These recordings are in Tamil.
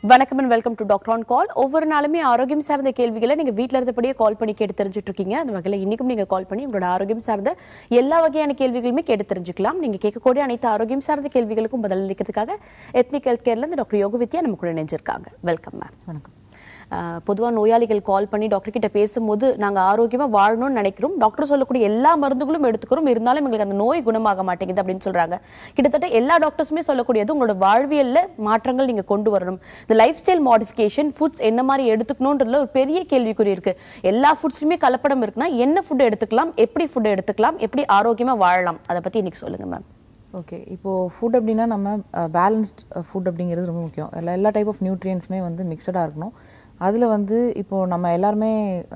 வணக்கம் and welcome to Doctor on Call. ஒவ்வொரு நாளுமே ஆரோக்கியம் சார்ந்த கேள்விகளை நீங்க வீட்ல இருந்தபடியே கால் பண்ணி கேட்டு தெரிஞ்சுட்டு இருக்கீங்க. அந்த வகையில இன்னைக்கும் நீங்க கால் பண்ணி உங்களோட ஆரோக்கியம் சார்ந்த எல்லா வகையான கேள்விகளுமே கேட்டு தெரிஞ்சுக்கலாம். நீங்க கேட்கக்கூடிய அனைத்து ஆரோக்கியம் சார்ந்த கேள்விகளுக்கும் பதில் அளிக்கிறதுக்காக எத்னிக் ஹெல்த் கேர்ல இருந்து டாக்டர் யோகவித்யா நம்ம கூட இணைஞ்சிருக்காங்க. Welcome ma'am. வணக்கம். பொதுவாக நோயாளிகள் கால் பண்ணி டாக்டர் கிட்ட பேசும்போது நாங்கள் ஆரோக்கியமாக வாழணும்னு நினைக்கிறோம், டாக்டர் சொல்லக்கூடிய எல்லா மருந்துகளும் எடுத்துக்கிறோம், இருந்தாலும் எங்களுக்கு அந்த நோய் குணமாக மாட்டேங்குது அப்படின்னு சொல்றாங்க. கிட்டத்தட்ட எல்லா டாக்டர்ஸுமே சொல்லக்கூடியது உங்களோட வாழ்வியல்ல மாற்றங்கள் நீங்க கொண்டு வரணும். இந்த லைஃப் ஸ்டைல் மாடிஃபிகேஷன் ஃபுட்ஸ் என்ன மாதிரி எடுத்துக்கணும்ன்றதுல ஒரு பெரிய கேள்விக்குறி இருக்கு. எல்லா ஃபுட்ஸ்லையுமே கலப்படம் இருக்குன்னா என்ன ஃபுட் எடுத்துக்கலாம், எப்படி ஃபுட் எடுத்துக்கலாம், எப்படி ஆரோக்கியமா வாழலாம், அதை பத்தி இன்னைக்கு சொல்லுங்க மேம். ஓகே, இப்போது ஃபுட் அப்படின்னா நம்ம பேலன்ஸ்ட் ஃபுட் அப்படிங்கிறது ரொம்ப முக்கியம். எல்லா டைப் ஆஃப் நியூட்ரியன்ஸுமே வந்து மிக்சடாக இருக்கணும். அதில் வந்து இப்போது நம்ம எல்லாருமே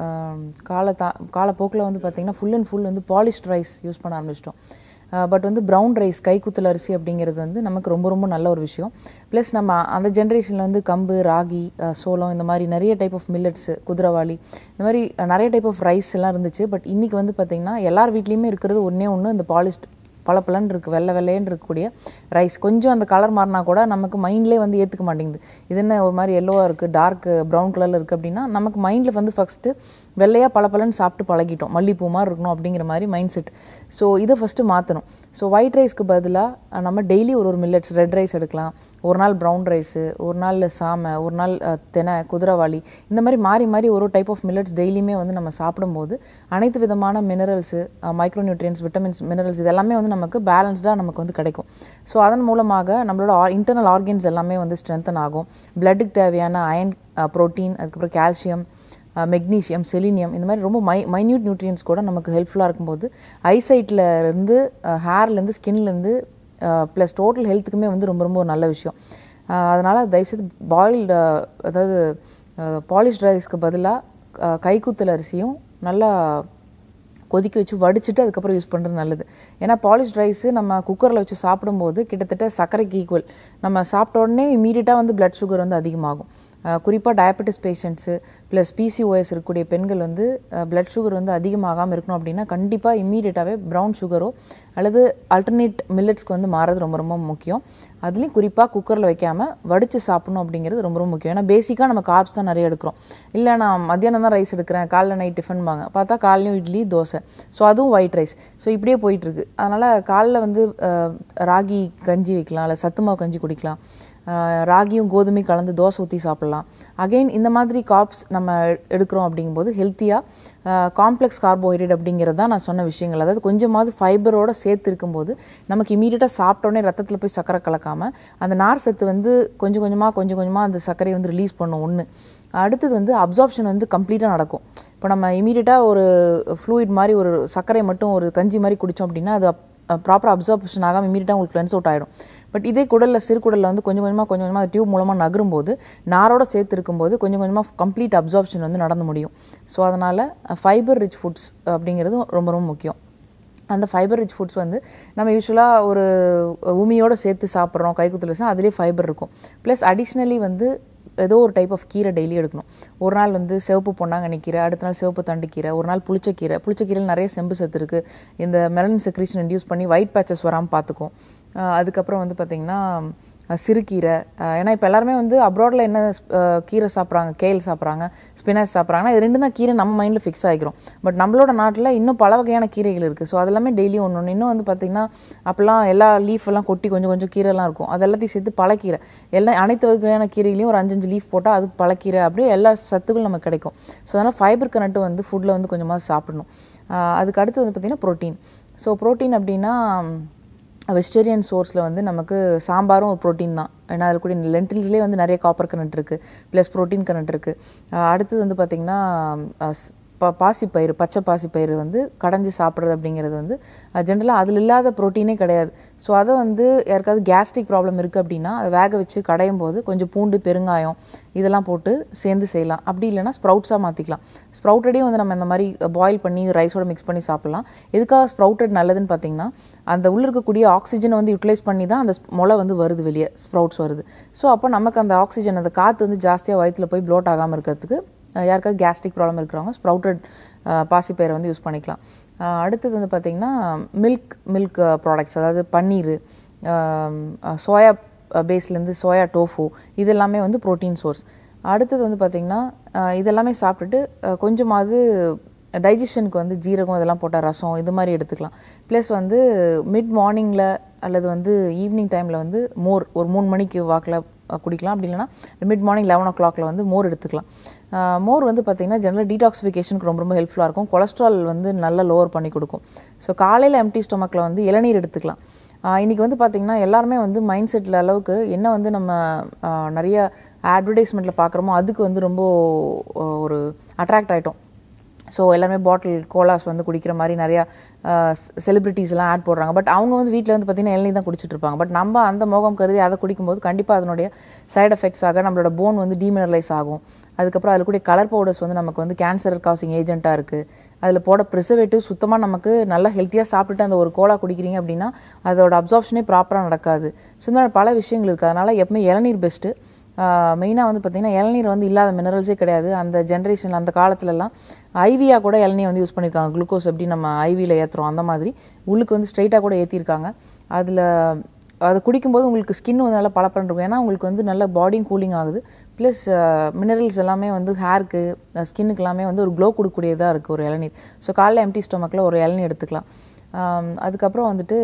காலப்போக்கில் வந்து பார்த்திங்கன்னா ஃபுல் அண்ட் ஃபுல் வந்து பாலிஷ்ட் ரைஸ் யூஸ் பண்ண ஆரம்பிச்சிட்டோம். பட் வந்து ப்ரௌன் ரைஸ், கைக்குத்தல் அரிசி அப்படிங்கிறது வந்து நமக்கு ரொம்ப ரொம்ப நல்ல ஒரு விஷயம். ப்ளஸ் நம்ம அந்த ஜென்ரேஷனில் வந்து கம்பு, ராகி, சோளம், இந்த மாதிரி நிறைய டைப் ஆஃப் மில்லட்ஸு, குதிரவாளி, இந்த மாதிரி நிறைய டைப் ஆஃப் ரைஸ் எல்லாம் இருந்துச்சு. பட் இன்றைக்கி வந்து பார்த்திங்கன்னா எல்லார் வீட்லேயுமே இருக்கிறது ஒன்றே ஒன்று, இந்த பாலிஷ்ட் பளபளன்னு இருக்குது, வெள்ளைன்னு இருக்கக்கூடிய ரைஸ். கொஞ்சம் அந்த கலர் மாறினா கூட நமக்கு மைண்ட்லேயே வந்து ஏற்றுக்க மாட்டேங்குது. இது என்ன ஒரு மாதிரி எல்லோவாக இருக்குது, டார்க் ப்ரௌன் கலரில் இருக்குது அப்படின்னா நமக்கு மைண்டில் வந்து ஃபஸ்ட்டு வெள்ளையாக பளபளன்னு சாப்பிட்டு பழகிட்டோம், மல்லிப்பூ மாதிரி இருக்கணும் அப்படிங்கிற மாதிரி மைண்ட் செட். ஸோ இதை ஃபஸ்ட்டு மாற்றணும். ஸோ ஒயிட் ரைஸ்க்கு பதிலாக நம்ம டெய்லி ஒரு மில்லட்ஸ், ரெட் ரைஸ் எடுக்கலாம். ஒரு நாள் ப்ரௌன் ரைஸு, ஒரு நாள் சாமை, ஒரு நாள் தெனை, குதிரவாளி, இந்த மாதிரி மாறி மாறி ஒரு டைப் ஆஃப் மில்லட்ஸ் டெய்லியுமே வந்து நம்ம சாப்பிடும்போது அனைத்து விதமான minerals, micro nutrients, vitamins, minerals இது எல்லாமே வந்து நமக்கு பேலன்ஸ்டாக நமக்கு வந்து கிடைக்கும். ஸோ அதன் மூலமாக நம்மளோட இன்டர்னல் ஆர்கன்ஸ் எல்லாமே வந்து ஸ்ட்ரென்தன் ஆகும். பிளட்டுக்கு தேவையான அயன், ப்ரோட்டீன், அதுக்கப்புறம் கால்சியம், மெக்னீஷியம், செலினியம், இந்த மாதிரி ரொம்ப மைன்யூட் நியூட்ரியன்ஸ் கூட நமக்கு ஹெல்ப்ஃபுல்லாக இருக்கும்போது ஐசைட்டில் இருந்து, ஹேர்லேருந்து, ஸ்கின்லேருந்து, ப்ளஸ் டோட்டல் ஹெல்த்துக்குமே வந்து ரொம்ப ரொம்ப ஒரு நல்ல விஷயம். அதனால் தயவுசெய்து பாயில்டு, அதாவது பாலிஷ்ட் ரைஸ்க்கு பதிலாக கைக்குத்தல் அரிசியும் நல்லா கொதிக்க வச்சு வடிச்சிட்டு அதுக்கப்புறம் யூஸ் பண்ணுறது நல்லது. ஏன்னா பாலிஷ்ட் ரைஸு நம்ம குக்கரில் வச்சு சாப்பிடும்போது கிட்டத்தட்ட சர்க்கரைக்கு ஈக்குவல். நம்ம சாப்பிட்ட உடனே இமீடியட்டாக வந்து பிளட் சுகர் வந்து அதிகமாகும். குறிப்பாக டயபெட்டிஸ் பேஷண்ட்ஸு ப்ளஸ் பிசிஓஎஸ் இருக்கக்கூடிய பெண்கள் வந்து பிளட் சுகர் வந்து அதிகமாகாமல் இருக்கணும் அப்படின்னா கண்டிப்பாக இம்மீடியட்டாகவே ப்ரௌன் சுகரோ அல்லது அல்டர்னேட் மில்லட்ஸ்க்கு வந்து மாறது ரொம்ப ரொம்ப முக்கியம். அதுலேயும் குறிப்பாக குக்கரில் வைக்காமல் வடித்து சாப்பிடணும் அப்படிங்கிறது ரொம்ப ரொம்ப முக்கியம். ஏன்னா பேசிக்காக நம்ம கார்ப்ஸ் தான் நிறைய எடுக்கிறோம். இல்லை நான் மத்தியானம் தான் ரைஸ் எடுக்கிறேன், காலைல நைட் டிஃபன் வாங்க பார்த்தா காலையும் இட்லி, தோசை, ஸோ அதுவும் ஒயிட் ரைஸ். ஸோ இப்படியே போயிட்டுருக்கு. அதனால் காலைல வந்து ராகி கஞ்சி வைக்கலாம், இல்லை சத்து மாவு கஞ்சி குடிக்கலாம், ராகியும் கோதுமையும் கலந்து தோசை ஊற்றி சாப்பிட்லாம். அகெயின் இந்த மாதிரி கார்ப்ஸ் நம்ம எடுக்கிறோம் அப்படிங்கும்போது ஹெல்த்தியாக காம்ப்ளெக்ஸ் கார்போஹைட்ரேட் அப்படிங்கிறது தான் நான் சொன்ன விஷயங்கள். அதாவது கொஞ்சமாவது ஃபைபரோடு சேர்த்து இருக்கும்போது நமக்கு இமீடியட்டாக சாப்பிட்டோன்னே ரத்தத்தில் போய் சர்க்கரை கலக்காமல் அந்த நார் சத்து வந்து கொஞ்சம் கொஞ்சமாக அந்த சர்க்கரையை வந்து ரிலீஸ் பண்ணும். ஒன்று. அடுத்தது வந்து அப்சார்ப்ஷன் வந்து கம்ப்ளீட்டாக நடக்கும். இப்போ நம்ம இமீடியட்டாக ஒரு ஃப்ளூயிட் மாதிரி ஒரு சர்க்கரை மட்டும் ஒரு கஞ்சி மாதிரி குடித்தோம் அப்படின்னா அது ப்ராப்பராக அப்சார்ப்ஷன் ஆகாமல் இமீடியட்டாக உங்களுக்கு கிளென்ஸ் அவுட் ஆகிடும். பட் இதே குடலில், சிறுகுடலில் வந்து கொஞ்சம் கொஞ்சமாக அது டியூப் மூலமாக நகரும்போது, நாரோட சேர்த்து இருக்கும்போது கொஞ்சம் கொஞ்சமாக கம்ப்ளீட் அப்சார்ப்ஷன் வந்து நடந்து முடியும். ஸோ அதனால் ஃபைபர் ரிச் ஃபுட்ஸ் அப்படிங்கிறது ரொம்ப ரொம்ப முக்கியம். அந்த ஃபைபர் ரிச் ஃபுட்ஸ் வந்து நம்ம யூஸ்வலாக ஒரு உமியோடு சேர்த்து சாப்பிட்றோம், கைக்குத்தல், அதுலேயே ஃபைபர் இருக்கும். ப்ளஸ் அடிஷ்னலி வந்து ஏதோ ஒரு டைப் ஆஃப் கீரை டெய்லி எடுக்கணும். ஒரு நாள் வந்து சிவப்பு பொன்னாங்கண்ணி கீரை, அடுத்த நாள் சிவப்பு தண்டு கீரை, ஒரு நாள் புளிச்சக்கீரையில் நிறைய செம்பு சத்து இருக்குது. இந்த மெலனின் செக்ரீஷன் இன்டியூஸ் பண்ணி ஒயிட் பேச்சஸ் வராமல் பார்த்துக்கும். அதுக்கப்புறம் வந்து பார்த்திங்கன்னா சிறுகீரை. ஏன்னா இப்போ எல்லாருமே வந்து அப்ராடில் என்ன கீரை சாப்பிட்றாங்க, கேல் சாப்பிட்றாங்க, ஸ்பினாச் சாப்பிட்றாங்கன்னா இது ரெண்டு தான் கீரை நம்ம மைண்டில் ஃபிக்ஸ் ஆகிக்கிறோம். பட் நம்மளோட நாட்டில் இன்னும் பல வகையான கீரைகள் இருக்குது. ஸோ அதெல்லாமே டெய்லியும் ஒன்று. இன்னும் வந்து பார்த்திங்கன்னா அப்போல்லாம் எல்லா லீஃப் எல்லாம் கொட்டி கொஞ்சம் கீரைலாம் இருக்கும். அது எல்லாத்தையும் சேர்த்து பழக்கீரை, அனைத்து வகையான கீரைகளையும் ஒரு 5 லீஃப் போட்டால் அது பழக்கீரை, அப்படியே எல்லா சத்துக்களும் நமக்கு கிடைக்கும். ஸோ அதனால் ஃபைபர் கனெக்ட் வந்து ஃபுட்டில் வந்து கொஞ்சமாக சாப்பிடணும். அதுக்கு அடுத்து வந்து பார்த்திங்கன்னா ப்ரோட்டீன். ஸோ ப்ரோட்டீன் அப்படின்னா வெஜிடேரியன் சோர்ஸில் வந்து நமக்கு சாம்பாரும் ஒரு ப்ரோட்டீன் தான். ஏன்னா அதில் கூட லென்டில்ஸ்லேயே வந்து நிறைய காப்பர் கனெக்ட் இருக்குது, ப்ளஸ் ப்ரோட்டீன் கனெக்ட் இருக்குது. அடுத்தது வந்து பார்த்திங்கன்னா பாசிப்பயிறு, பச்சை பாசிப்பயிறு வந்து கடைஞ்சி சாப்பிட்றது அப்படிங்கிறது வந்து ஜென்ரலாக அதில் இல்லாத ப்ரோட்டீனே கிடையாது. ஸோ அதை வந்து யாருக்காவது கேஸ்ட்ரிக் ப்ராப்ளம் இருக்குது அப்படின்னா அதை வேக வச்சு கடையும் போது கொஞ்சம் பூண்டு, பெருங்காயம் இதெல்லாம் போட்டு சேர்ந்து செய்யலாம். அப்படி இல்லைனா ஸ்ப்ரவுட்ஸாக மாற்றிக்கலாம். ஸ்ப்ரவுட்டடையும் வந்து நம்ம இந்த மாதிரி பாயில் பண்ணி ரைஸோட மிக்ஸ் பண்ணி சாப்பிட்லாம். எதுக்காக ஸ்ப்ரவுட்டட் நல்லதுன்னு பார்த்திங்கன்னா அந்த உள்ளே இருக்கக்கூடிய ஆக்சிஜனை வந்து யூட்டிலைஸ் பண்ணி தான் அந்த முளை வந்து வருது, வெளியே ஸ்ப்ரவுட்ஸ் வருது. ஸோ அப்போ நமக்கு அந்த ஆக்சிஜன், அந்த காற்று வந்து ஜாஸ்தியாக வயிற்றில் போய் ப்ளோட் ஆகாமல் இருக்கிறதுக்கு யாருக்காவது கேஸ்ட்ரிக் ப்ராப்ளம் இருக்கிறவங்க ஸ்ப்ரவுட்டட் பாசிப்பயிரை வந்து யூஸ் பண்ணிக்கலாம். அடுத்தது வந்து பார்த்திங்கன்னா மில்க் ப்ராடக்ட்ஸ், அதாவது பன்னீர், சோயா பேஸ்லேருந்து சோயா டோஃபு இது எல்லாமே வந்து ப்ரோட்டீன் சோர்ஸ். அடுத்தது வந்து பார்த்திங்கன்னா இதெல்லாமே சாப்பிட்டுட்டு கொஞ்சமாவது டைஜஷனுக்கு வந்து ஜீரகம் இதெல்லாம் போட்ட ரசம் இது மாதிரி எடுத்துக்கலாம். ப்ளஸ் வந்து மிட் மார்னிங்கில் அல்லது வந்து ஈவினிங் டைமில் வந்து மோர் ஒரு 3 மணிக்கு வாக்கில் குடிக்கலாம். அப்படி இல்லைனா மிட் மார்னிங் 11 o'clock வந்து மோர் எடுத்துக்கலாம். மோர் வந்து பார்த்திங்கன்னா ஜெனரல் டீடாக்சிஃபிகேஷனுக்கு ரொம்ப ரொம்ப ஹெல்ப்ஃபுல்லாக இருக்கும். கொலஸ்ட்ரால் வந்து நல்லா லோவர் பண்ணி கொடுக்கும். ஸோ காலையில் எம்டி ஸ்டொமக்கில் வந்து இளநீர் எடுத்துக்கலாம். இன்றைக்கி வந்து பார்த்திங்கன்னா எல்லாருமே வந்து மைண்ட் செட்டில் அளவுக்கு என்ன வந்து நம்ம நிறைய அட்வர்டைஸ்மெண்ட்டில் பார்க்குறோமோ அதுக்கு வந்து ரொம்ப ஒரு அட்ராக்ட் ஆகிட்டோம். ஸோ எல்லாருமே பாட்டில் கோலாஸ் வந்து குடிக்கிற மாதிரி நிறையா செலிப்ரிட்டிஸ்லாம் ஆட் போடுறாங்க. பட் அவங்க வந்து வீட்டில் வந்து பார்த்திங்கன்னா இளநீர் தான் குடிச்சிட்டு இருப்பாங்க. பட் நம்ம அந்த முகம் கருதி அதை குடிக்கும்போது கண்டிப்பாக அதனுடைய சைட் எஃபெக்ட்ஸ் ஆக நம்மளோட போன் வந்து டீமினரலைஸ் ஆகும். அதுக்கப்புறம் அதில் கூடிய கலர் பவுடர்ஸ் வந்து நமக்கு வந்து கேன்சர் காசிங் ஏஜென்ட்டாக இருக்குது. அதில் போட ப்ரிசர்வேட்டிவ் சுத்தமாக நமக்கு நல்லா ஹெல்த்தியாக சாப்பிட்டுட்டு அந்த ஒரு கோலா குடிக்கிறீங்க அப்படின்னா அதோட அப்சார்ப்ஷனே ப்ராப்பராக நடக்காது. ஸோ இந்த மாதிரி பல விஷயங்கள் இருக்குது. அதனால் எப்பவுமே இளநீர் பெஸ்ட்டு. மெயினாக வந்து பார்த்திங்கன்னா இளநீர் வந்து இல்லாத மினரல்ஸே கிடையாது. அந்த ஜென்ரேஷன் அந்த காலத்துலலாம் ஐவியாக கூட இளநீர் வந்து யூஸ் பண்ணியிருக்காங்க. குளுக்கோஸ் எப்படி நம்ம ஐவியில் ஏற்றுறோம் அந்த மாதிரி உள்ளுக்கு வந்து ஸ்ட்ரைட்டாக கூட ஏற்றிருக்காங்க. அதில் அது குடிக்கும்போது உங்களுக்கு ஸ்கின் வந்து நல்லா பளபளன்னு இருக்கும். ஏன்னா உங்களுக்கு வந்து நல்ல பாடியும் கூலிங் ஆகுது. ப்ளஸ் மினரல்ஸ் எல்லாமே வந்து ஹேருக்கு ஸ்கின்னுக்கு எல்லாமே வந்து ஒரு க்ளோ கொடுக்கக்கூடியதாக இருக்குது ஒரு இளநீர். ஸோ காலைல எம்டி ஸ்டொமக்கில் ஒரு இளநீர் எடுத்துக்கலாம். அதுக்கப்புறம் வந்துட்டு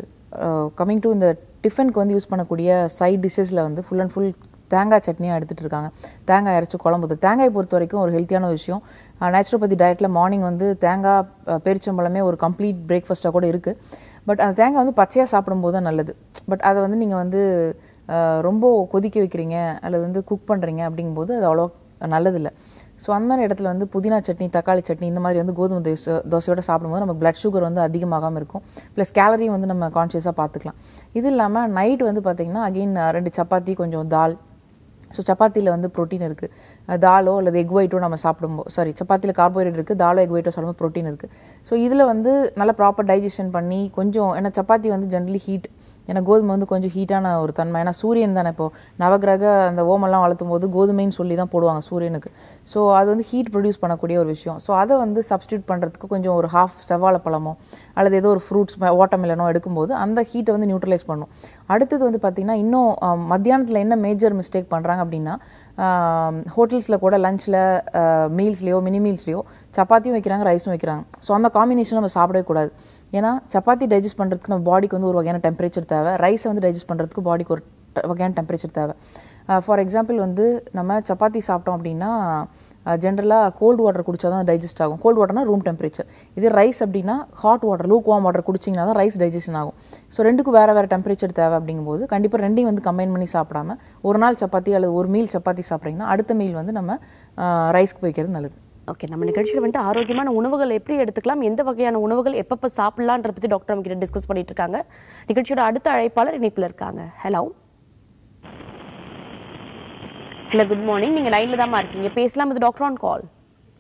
கம்மிங் டு இந்த டிஃபனுக்கு வந்து யூஸ் பண்ணக்கூடிய சைட் டிஷ்ஷஸில் வந்து ஃபுல் அண்ட் ஃபுல் தேங்காய் சட்னியாக எடுத்துகிட்டு இருக்காங்க. தேங்காய் அரைச்சி குழம்புது. தேங்காய் பொறுத்த வரைக்கும் ஒரு ஹெல்த்தியான விஷயம். நேச்சுரோபதி டயட்டில் மார்னிங் வந்து தேங்காய் பேரிச்சம்பழமே ஒரு கம்ப்ளீட் பிரேக்ஃபாஸ்ட்டாக கூட இருக்குது. பட் அந்த தேங்காய் வந்து பச்சையாக சாப்பிடும்போது தான் நல்லது. பட் அதை வந்து நீங்கள் வந்து ரொம்ப கொதிக்க வைக்கிறீங்க அல்லது வந்து குக் பண்ணுறீங்க அப்படிங்கும்போது அது அவ்வளோ நல்லதில்லை. ஸோ அந்த மாதிரி இடத்துல வந்து புதினா சட்னி, தக்காளி சட்னி இந்த மாதிரி வந்து கோதுமை தோசையோடு சாப்பிடும்போது நமக்கு பிளட் சுகர் வந்து அதிகமாகாமல் இருக்கும். ப்ளஸ் கேலரியும் வந்து நம்ம கான்ஷியஸாக பார்த்துக்கலாம். இது இல்லாமல் நைட் வந்து பார்த்திங்கன்னா அகெயின் 2 சப்பாத்தி கொஞ்சம் தால். ஸோ சப்பாத்தியில் வந்து ப்ரோட்டீன் இருக்குது. தாலோ அல்லது எக் ஒயிட்டோ நம்ம சாப்பிடும்போது சப்பாத்தியில் கார்போஹைட்ரேட் இருக்குது, தாலோ எக் ஒயிட்டோ சாப்பிடும்போது ப்ரோட்டீன் இருக்குது. ஸோ இதில் வந்து நல்லா ப்ராப்பர் டைஜஷன் பண்ணி கொஞ்சம் ஏன்னா சப்பாத்தி வந்து ஜென்ரலி ஹீட், ஏன்னா கோதுமை வந்து கொஞ்சம் ஹீட்டான ஒரு தன்மை. ஏன்னா சூரியன் தானே இப்போது நவகிரக அந்த ஓமெல்லாம் வளர்த்தும் போது கோதுமைன்னு சொல்லி தான் போடுவாங்க சூரியனுக்கு. ஸோ அது வந்து ஹீட் ப்ரொடியூஸ் பண்ணக்கூடிய ஒரு விஷயம். ஸோ அதை வந்து சப்ஸ்டியூட் பண்ணுறதுக்கு கொஞ்சம் ஒரு ஹாஃப் செவ்வாழைப்பழமோ அல்லது ஏதோ ஒரு ஃப்ரூட்ஸ் வாட்டர்மெலனோ எடுக்கும்போது அந்த ஹீட்டை வந்து நியூட்ரலைஸ் பண்ணும். அடுத்தது வந்து பார்த்திங்கன்னா இன்னும் மத்தியானத்தில் என்ன மேஜர் மிஸ்டேக் பண்ணுறாங்க அப்படின்னா ஹோட்டல்ஸில் கூட லஞ்சில் மீல்ஸ்லேயோ மினி மீல்ஸ்லேயோ சப்பாத்தியும் வைக்கிறாங்க, ரைஸும் வைக்கிறாங்க. ஸோ அந்த காம்பினேஷன் நம்ம சாப்பிடவே கூடாது. ஏன்னா சப்பாத்தி டைஜஸ்ட் பண்ணுறதுக்கு நம்ம பாடிக்கு வந்து ஒரு வகையான டெம்பரேச்சர் தேவை. ரைஸை வந்து டைஜஸ்ட் பண்ணுறதுக்கு பாடிக்கு ஒரு வகையான டெம்பரேச்சர் தேவை. ஃபார் எக்ஸாம்பிள் வந்து நம்ம சப்பாத்தி சாப்பிட்டோம் அப்படின்னா ஜென்ரலாக கோல்டு வாட்டர் குடித்தா தான் டைஜஸ்ட் ஆகும். கோல்டு வாட்டர்னா ரூம் டெம்பரேச்சர். இதே ரைஸ் அப்படின்னா hot water, lukewarm water குடிச்சிங்கன்னா தான் ரைஸ் டைஜஷன் ஆகும். ஸோ ரெண்டுக்கும் வேறு வேறு டெம்பரேச்சர் தேவை. அப்படிங்கும்போது கண்டிப்பாக ரெண்டையும் வந்து கம்பைன் பண்ணி சாப்பிடாம ஒரு நாள் சப்பாத்தி அல்லது ஒரு மீல் சப்பாத்தி சாப்பிட்றீங்கன்னா அடுத்த மீல் வந்து நம்ம ரைஸ்க்கு வைக்கிறது நல்லது. ஓகே, நம்ம நிகழ்ச்சியில் வந்துட்டு ஆரோக்கியமான உணவுகள் எப்படி எடுத்துக்கலாம், எந்த வகையான உணவுகள் எப்பப்போ சாப்பிடலான்ற பற்றி டாக்டர் நம்ம கிட்ட டிஸ்கஸ் பண்ணிட்டு இருக்காங்க. நிகழ்ச்சியோட அடுத்த அழைப்பாளர் இணைப்பில் இருக்காங்க. Hello hello, good morning. நீங்க லைன்ல தான் இருக்கீங்க, பேசலாம். இது டாக்டர் ஆன் கால்.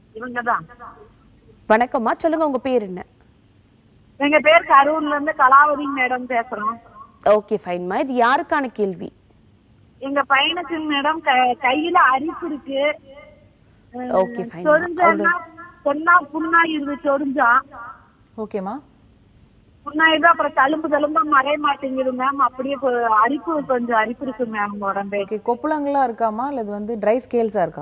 வணக்கம்மா, சொல்லுங்க உங்க பேர் என்ன? எங்க பேர் கரூர்ல இருந்து கலாவதி மேடம் பேசுறோம். ஓகே ஃபைன்மா, இது யாருக்கான கேள்வி? எங்க பையனுக்கு மேடம் கையில அரிப்பு இருக்கு. Okay fine. சொன்னா புண்ணாயிருது, சொரிஞ்சா. ஓகேமா, புண்ணாயிருது. அப்புறம் தழும்பா மறைய மாட்டேங்குது மேம். அப்படியே அரிப்பு, கொஞ்சம் அரிப்பு இருக்கு மேம் உடம்பே. ஓகே, கொப்புளங்களா இருக்காமா அல்லது வந்து ட்ரை ஸ்கேல்ஸா இருக்கா?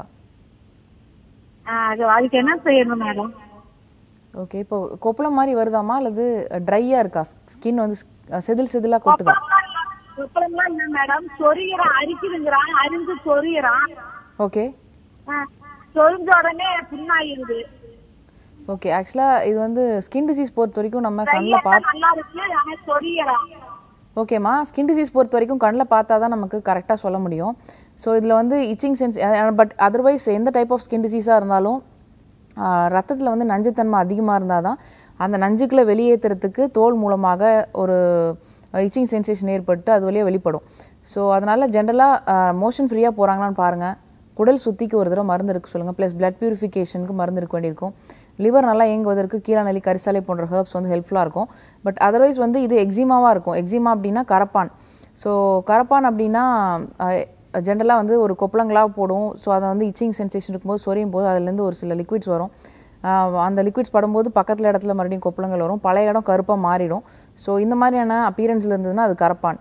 அதுக்கு என்ன செய்யணும் மேடம்? ஓகே, இப்போ கொப்பளம் மாதிரி வருதாமா அல்லது ட்ரையா இருக்கா? ஸ்கின் வந்து செதிலா கொட்டுதா? கொப்பளம்லாம் இல்ல மேடம், சொரியறான், அரிக்குதுங்கிறான், அரிஞ்சு சொரியறான். ஓகே, சொரிஞ்ச உடனே புண்ணாயிருது. ஓகே, ஆக்சுவலா இது வந்து ஸ்கின் டிசீஸ் பொறுத்த வரைக்கும் நம்ம கண்ணில் நல்லா இருக்கு, ஆனா சொரியறான். ஓகேம்மா, ஸ்கின் டிசீஸ் பொறுத்த வரைக்கும் கண்ணில் பார்த்தா தான் நமக்கு கரெக்டாக சொல்ல முடியும். ஸோ இதில் வந்து இச்சிங் சென்ஸ். பட் அதர்வைஸ் எந்த டைப் ஆஃப் ஸ்கின் டிசீஸாக இருந்தாலும் ரத்தத்தில் வந்து நஞ்சுத்தன்மை அதிகமாக இருந்தால் தான் அந்த நஞ்சுக்களை வெளியேற்றுறதுக்கு தோல் மூலமாக ஒரு இச்சிங் சென்சேஷன் ஏற்பட்டு அது வழியாக வெளிப்படும். ஸோ அதனால் ஜென்ரலாக மோஷன் ஃப்ரீயாக போகிறாங்களான்னு பாருங்கள். குடல் சுத்திக்கு ஒரு தடவை மருந்து இருக்க சொல்லுங்கள். ப்ளஸ் பிளட் பியூரிஃபிகேஷனுக்கு மருந்து இருக்க வேண்டியிருக்கும். லிவர் நல்லா இயங்குவதற்கு கீழாநெல்லி, கரிசாலை போன்ற ஹெர்ப்ஸ் வந்து ஹெல்ப்ஃபுல்லாக இருக்கும். பட் அதர்வைஸ் வந்து இது எக்ஸிமாவாக இருக்கும். எக்ஸிமா அப்படின்னா கரப்பான். ஸோ கரப்பான் அப்படின்னா ஜென்ரலாக வந்து ஒரு கொப்பளங்களாக போடும். ஸோ அதை வந்து இச்சிங் சென்சேஷன் இருக்கும்போது சொரியும் போது அதுலேருந்து ஒரு சில லிக்விட்ஸ் வரும். அந்த லிக்விட்ஸ் படும்போது பக்கத்தில் இடத்துல மறுபடியும் கொப்பளங்கள் வரும். பழைய இடம் கருப்பாக மாறிடும். ஸோ இந்த மாதிரியான அப்பியரன்ஸில் இருந்ததுன்னா அது கரப்பான்.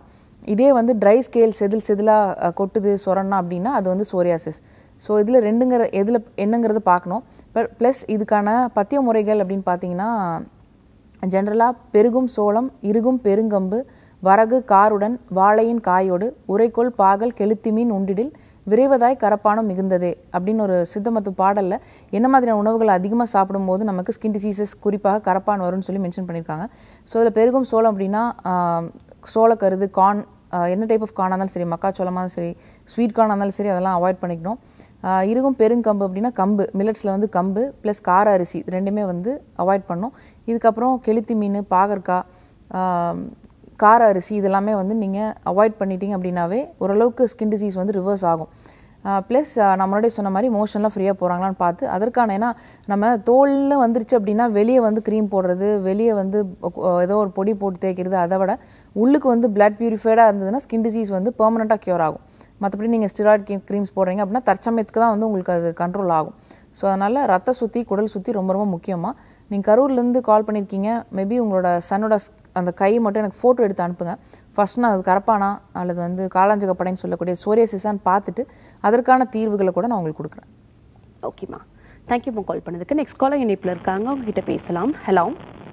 இதே வந்து ட்ரை ஸ்கேல் செதிலாக கொட்டுது சொரன்னா அப்படின்னா அது வந்து சோரியாசிஸ். ஸோ இதில் எதில் என்னங்கிறத பார்க்கணும். ப்ளஸ் இதுக்கான பத்திய முறைகள் அப்படின்னு பார்த்தீங்கன்னா ஜென்ரலாக பெருகும் சோளம், இறுகும் பெருங்கம்பு, வரகு காருடன், வாழையின் காயோடு, உரைக்கோள் பாகல் கெளுத்திமீன் உண்டிடில், விரைவதாய் கரப்பானம் மிகுந்ததே அப்படின்னு ஒரு சித்தமத்து பாடலில் என்ன மாதிரியான உணவுகள் அதிகமாக சாப்பிடும்போது நமக்கு ஸ்கின் டிசீசஸ் குறிப்பாக கரப்பான் வரும்னு சொல்லி மென்ஷன் பண்ணியிருக்காங்க. ஸோ இதில் பெருகும் சோளம் அப்படின்னா சோளக்கருது, கார்ன், என்ன டைப் ஆஃப் கார்னாக இருந்தாலும் சரி, மக்காச்சோளமாக இருந்தாலும் சரி, ஸ்வீட் கார்னாக இருந்தாலும் சரி, அதெல்லாம் அவாய்ட் பண்ணிக்கணும். இறுகும் பெருங்கம்பு அப்படின்னா கம்பு, மில்லட்ஸில் வந்து கம்பு ப்ளஸ் கார அரிசி இது ரெண்டுமே வந்து அவாய்ட் பண்ணணும். இதுக்கப்புறம் கெளுத்தி மீன், பாகற்காய், கார அரிசி இதெல்லாமே வந்து நீங்கள் அவாய்ட் பண்ணிட்டீங்க அப்படின்னாவே ஓரளவுக்கு ஸ்கின் டிசீஸ் வந்து ரிவர்ஸ் ஆகும். ப்ளஸ் நான் முன்னாடி சொன்ன மாதிரி மோஷன்லாம் ஃப்ரீயாக போகிறாங்களான்னு பார்த்து அதற்கான, ஏன்னா நம்ம தோல்னு வந்துருச்சு அப்படின்னா வெளியே வந்து க்ரீம் போடுறது, வெளியே வந்து ஏதோ ஒரு பொடி போட்டு தேய்க்கிறது, அதை விட உள்ளுக்கு வந்து பிளட் பியூரிஃபைடாக இருந்ததுன்னா ஸ்கின் டிசீஸ் வந்து பெர்மனெண்ட்டாக க்யூர் ஆகும். மற்றபடி நீங்கள் ஸ்டிராய்ட் க்ரீம்ஸ் போடுறீங்க அப்படின்னா தற்சமயத்துக்கு தான் வந்து உங்களுக்கு அது கண்ட்ரோல் ஆகும். ஸோ அதனால் ரத்த சுற்றி, குடல் சுற்றி ரொம்ப ரொம்ப முக்கியமாக. நீங்கள் கரூர்லேருந்து கால் பண்ணியிருக்கீங்க, மேபி உங்களோட சன்னோட அந்த கை மட்டும் எனக்கு ஃபோட்டோ எடுத்து அனுப்புங்க. ஃபர்ஸ்ட் நான் அது கரப்பானா அல்லது வந்து காளாஞ்சகப்படைன்னு சொல்லக்கூடிய சோரியாசிஸான்னு பார்த்துட்டு அதற்கான தீர்வுகளை கூட நான் உங்களுக்கு கொடுக்குறேன். ஓகேம்மா, தேங்க்யூம்மா கால் பண்ணதுக்கு. நெக்ஸ்ட் காலர் இணைப்பில் இருக்காங்க, உங்ககிட்ட பேசலாம். ஹலோ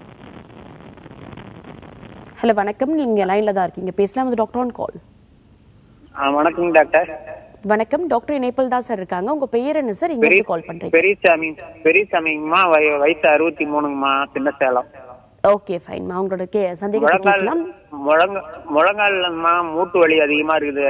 ஹலோ வணக்கம், நீங்கள் லைனில் தான் இருக்கீங்க, பேசலாம். அது டாக்டர் ஆன் கால். வணக்கம் டாக்டர். வணக்கம் டாக்டர், இணைப்பில் தான் சார் இருக்காங்க. உங்க பெயர் என்ன சார், இங்க இருந்து கால் பண்றீங்க? பெரியசாமிங்கம்மா, வயசு 63ங்கம்மா, சின்ன சேலம். ஓகே ஃபைன்மா, உங்களோட சந்தேகத்தை கேட்கலாம். முழங்கால்மா மூட்டு வலி அதிகமா இருக்குது.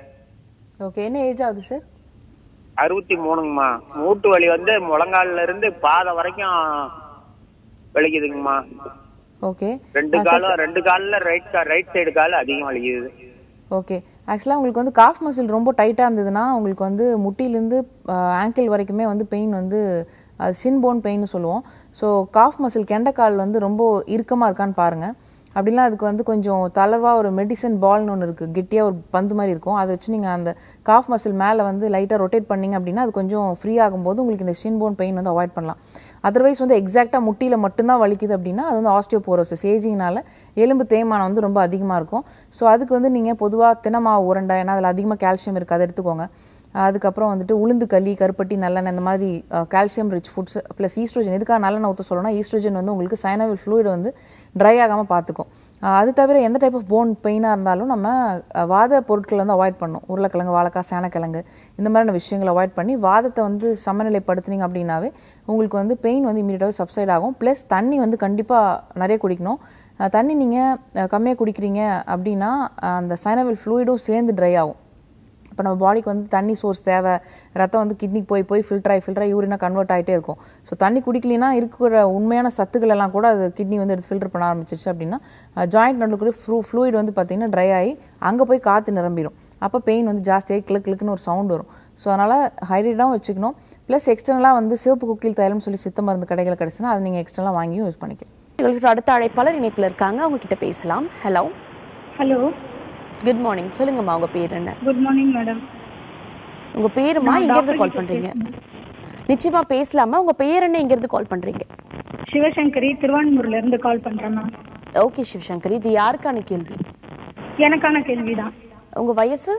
ஓகே, என்ன ஏஜ் ஆகுது சார்? 63ங்கம்மா. மூட்டு வலி வந்து முழங்கால்ல இருந்து பாதம் வரைக்கும் வலிக்குதுங்கம்மா. ஓகே, ரெண்டு கால்ல ரைட் சைடு கால் அதிகம் வலிக்குது. ஓகே, ஆக்சுவலாக உங்களுக்கு வந்து காஃப் மசில் ரொம்ப டைட்டாக இருந்ததுன்னா உங்களுக்கு வந்து முட்டிலேருந்து ஆங்கிள் வரைக்குமே வந்து பெயின் வந்து அது ஷின் போன் பெயின்னு சொல்லுவோம். ஸோ காஃப் மசில் கெண்டைக்கால் வந்து ரொம்ப இறுக்கமாக இருக்கான்னு பாருங்கள். அப்படிலாம் அதுக்கு வந்து கொஞ்சம் தளர்வாக ஒரு மெடிசன் பால்னு ஒன்று இருக்குது, கெட்டியாக ஒரு பந்து மாதிரி இருக்கும். அதை வச்சு நீங்கள் அந்த காஃப் மசில் மேலே வந்து லைட்டாக ரொட்டேட் பண்ணிங்க அப்படின்னா அது கொஞ்சம் ஃப்ரீ ஆகும்போது உங்களுக்கு இந்த ஷின் போன் பெயின் வந்து அவாய்ட் பண்ணலாம். அதர்வைஸ் வந்து எக்ஸாக்டாக முட்டியில் மட்டும்தான் வலிக்குது அப்படின்னா அது வந்து ஆஸ்டியோபோரோசிஸ், ஏஜிங்னால எலும்பு தேய்மானம் வந்து ரொம்ப அதிகமாக இருக்கும். ஸோ அதுக்கு வந்து நீங்கள் பொதுவாக தினமாவு உருண்டை, ஏன்னா அதில் அதிகமாக கால்சியம் இருக்குது, அதை எடுத்துக்கோங்க. அதுக்கப்புறம் வந்துட்டு உளுந்து களி, கருப்பட்டி, நல்லெண்ணெய், இந்த மாதிரி calcium rich foods plus oestrogen. எதுக்காக நல்லெண்ணெய் ஊற்ற சொல்லணும்னா ஈஸ்ட்ரோஜன் வந்து உங்களுக்கு சைனோவியல் ஃப்ளூயிட் வந்து ட்ரை ஆகாமல் பார்த்துக்கும். அது தவிர எந்த டைப் ஆஃப் போன் பெயினாக இருந்தாலும் நம்ம வாத பொருட்களை வந்து அவாய்ட் பண்ணணும். உருளைக்கிழங்கு, வாழைக்காய், சேனக்கிழங்கு இந்த மாதிரியான விஷயங்களை அவாய்ட் பண்ணி வாதத்தை வந்து சமநிலைப்படுத்துனீங்க அப்படின்னாவே உங்களுக்கு வந்து பெயின் வந்து இமீடியட்டாகவே சப்சைட் ஆகும். ப்ளஸ் தண்ணி வந்து கண்டிப்பாக நிறைய குடிக்கணும். தண்ணி நீங்கள் கம்மியாக குடிக்கிறீங்க அப்படின்னா அந்த சைனோவியல் ஃப்ளூயிடும் சேர்ந்து ட்ரை ஆகும். இப்போ நம்ம பாடிக்கு வந்து தண்ணி சோர்ஸ் தேவை, ரத்தம் வந்து கிட்னிக்கு போய் ஃபில்டராகி யூரினாக கன்வெர்ட் ஆகிட்டே இருக்கும். ஸோ தண்ணி குடிக்கலினா இருக்கிற உண்மையான சத்துக்கள் எல்லாம் கூட அது கிட்னி வந்து எடுத்து ஃபில்டர் பண்ண ஆரம்பிச்சிருச்சு அப்படின்னா ஜாயிண்ட் நடுக்குள்ள ஃப்ளூயிட் வந்து பார்த்திங்கன்னா ட்ரை ஆகி அங்கே போய் காற்று நிரம்பிடும். அப்போ பெயின் வந்து ஜாஸ்தியாகி கிளுக்குன்னு ஒரு சவுண்ட் வரும். ஸோ அதனால் ஹைட்ரேட்டாகவும் வச்சுக்கணும். ப்ளஸ் எக்ஸ்டர்னலாக வந்து சிவப்பு குக்கில் தைலம்னு சொல்லி சித்த மருந்து கடைகள் கிடச்சுன்னா அதை நீங்கள் எக்ஸ்டர்னலாக வாங்கியும் யூஸ் பண்ணிக்கலாம். அடுத்த அழைப்பாளர் இணைப்பில் இருக்காங்க, அவங்க கிட்ட பேசலாம். ஹலோ ஹலோ, குட் மார்னிங், சொல்லுங்கம்மா உங்க பேர் என்ன? Good morning madam. உங்க பேருமா, எங்க இருந்து கால் பண்றீங்க? நிச்சயமா பேசலாமா, உங்க பேர் என்ன, எங்க இருந்து கால் பண்றீங்க? சிவசங்கரி, திருவான்மூர்ல இருந்து கால் பண்றேன் மேம். ஓகே சிவசங்கரி, இது யாருக்கான கேள்வி? எனக்கான கேள்விதான். உங்க வயசு?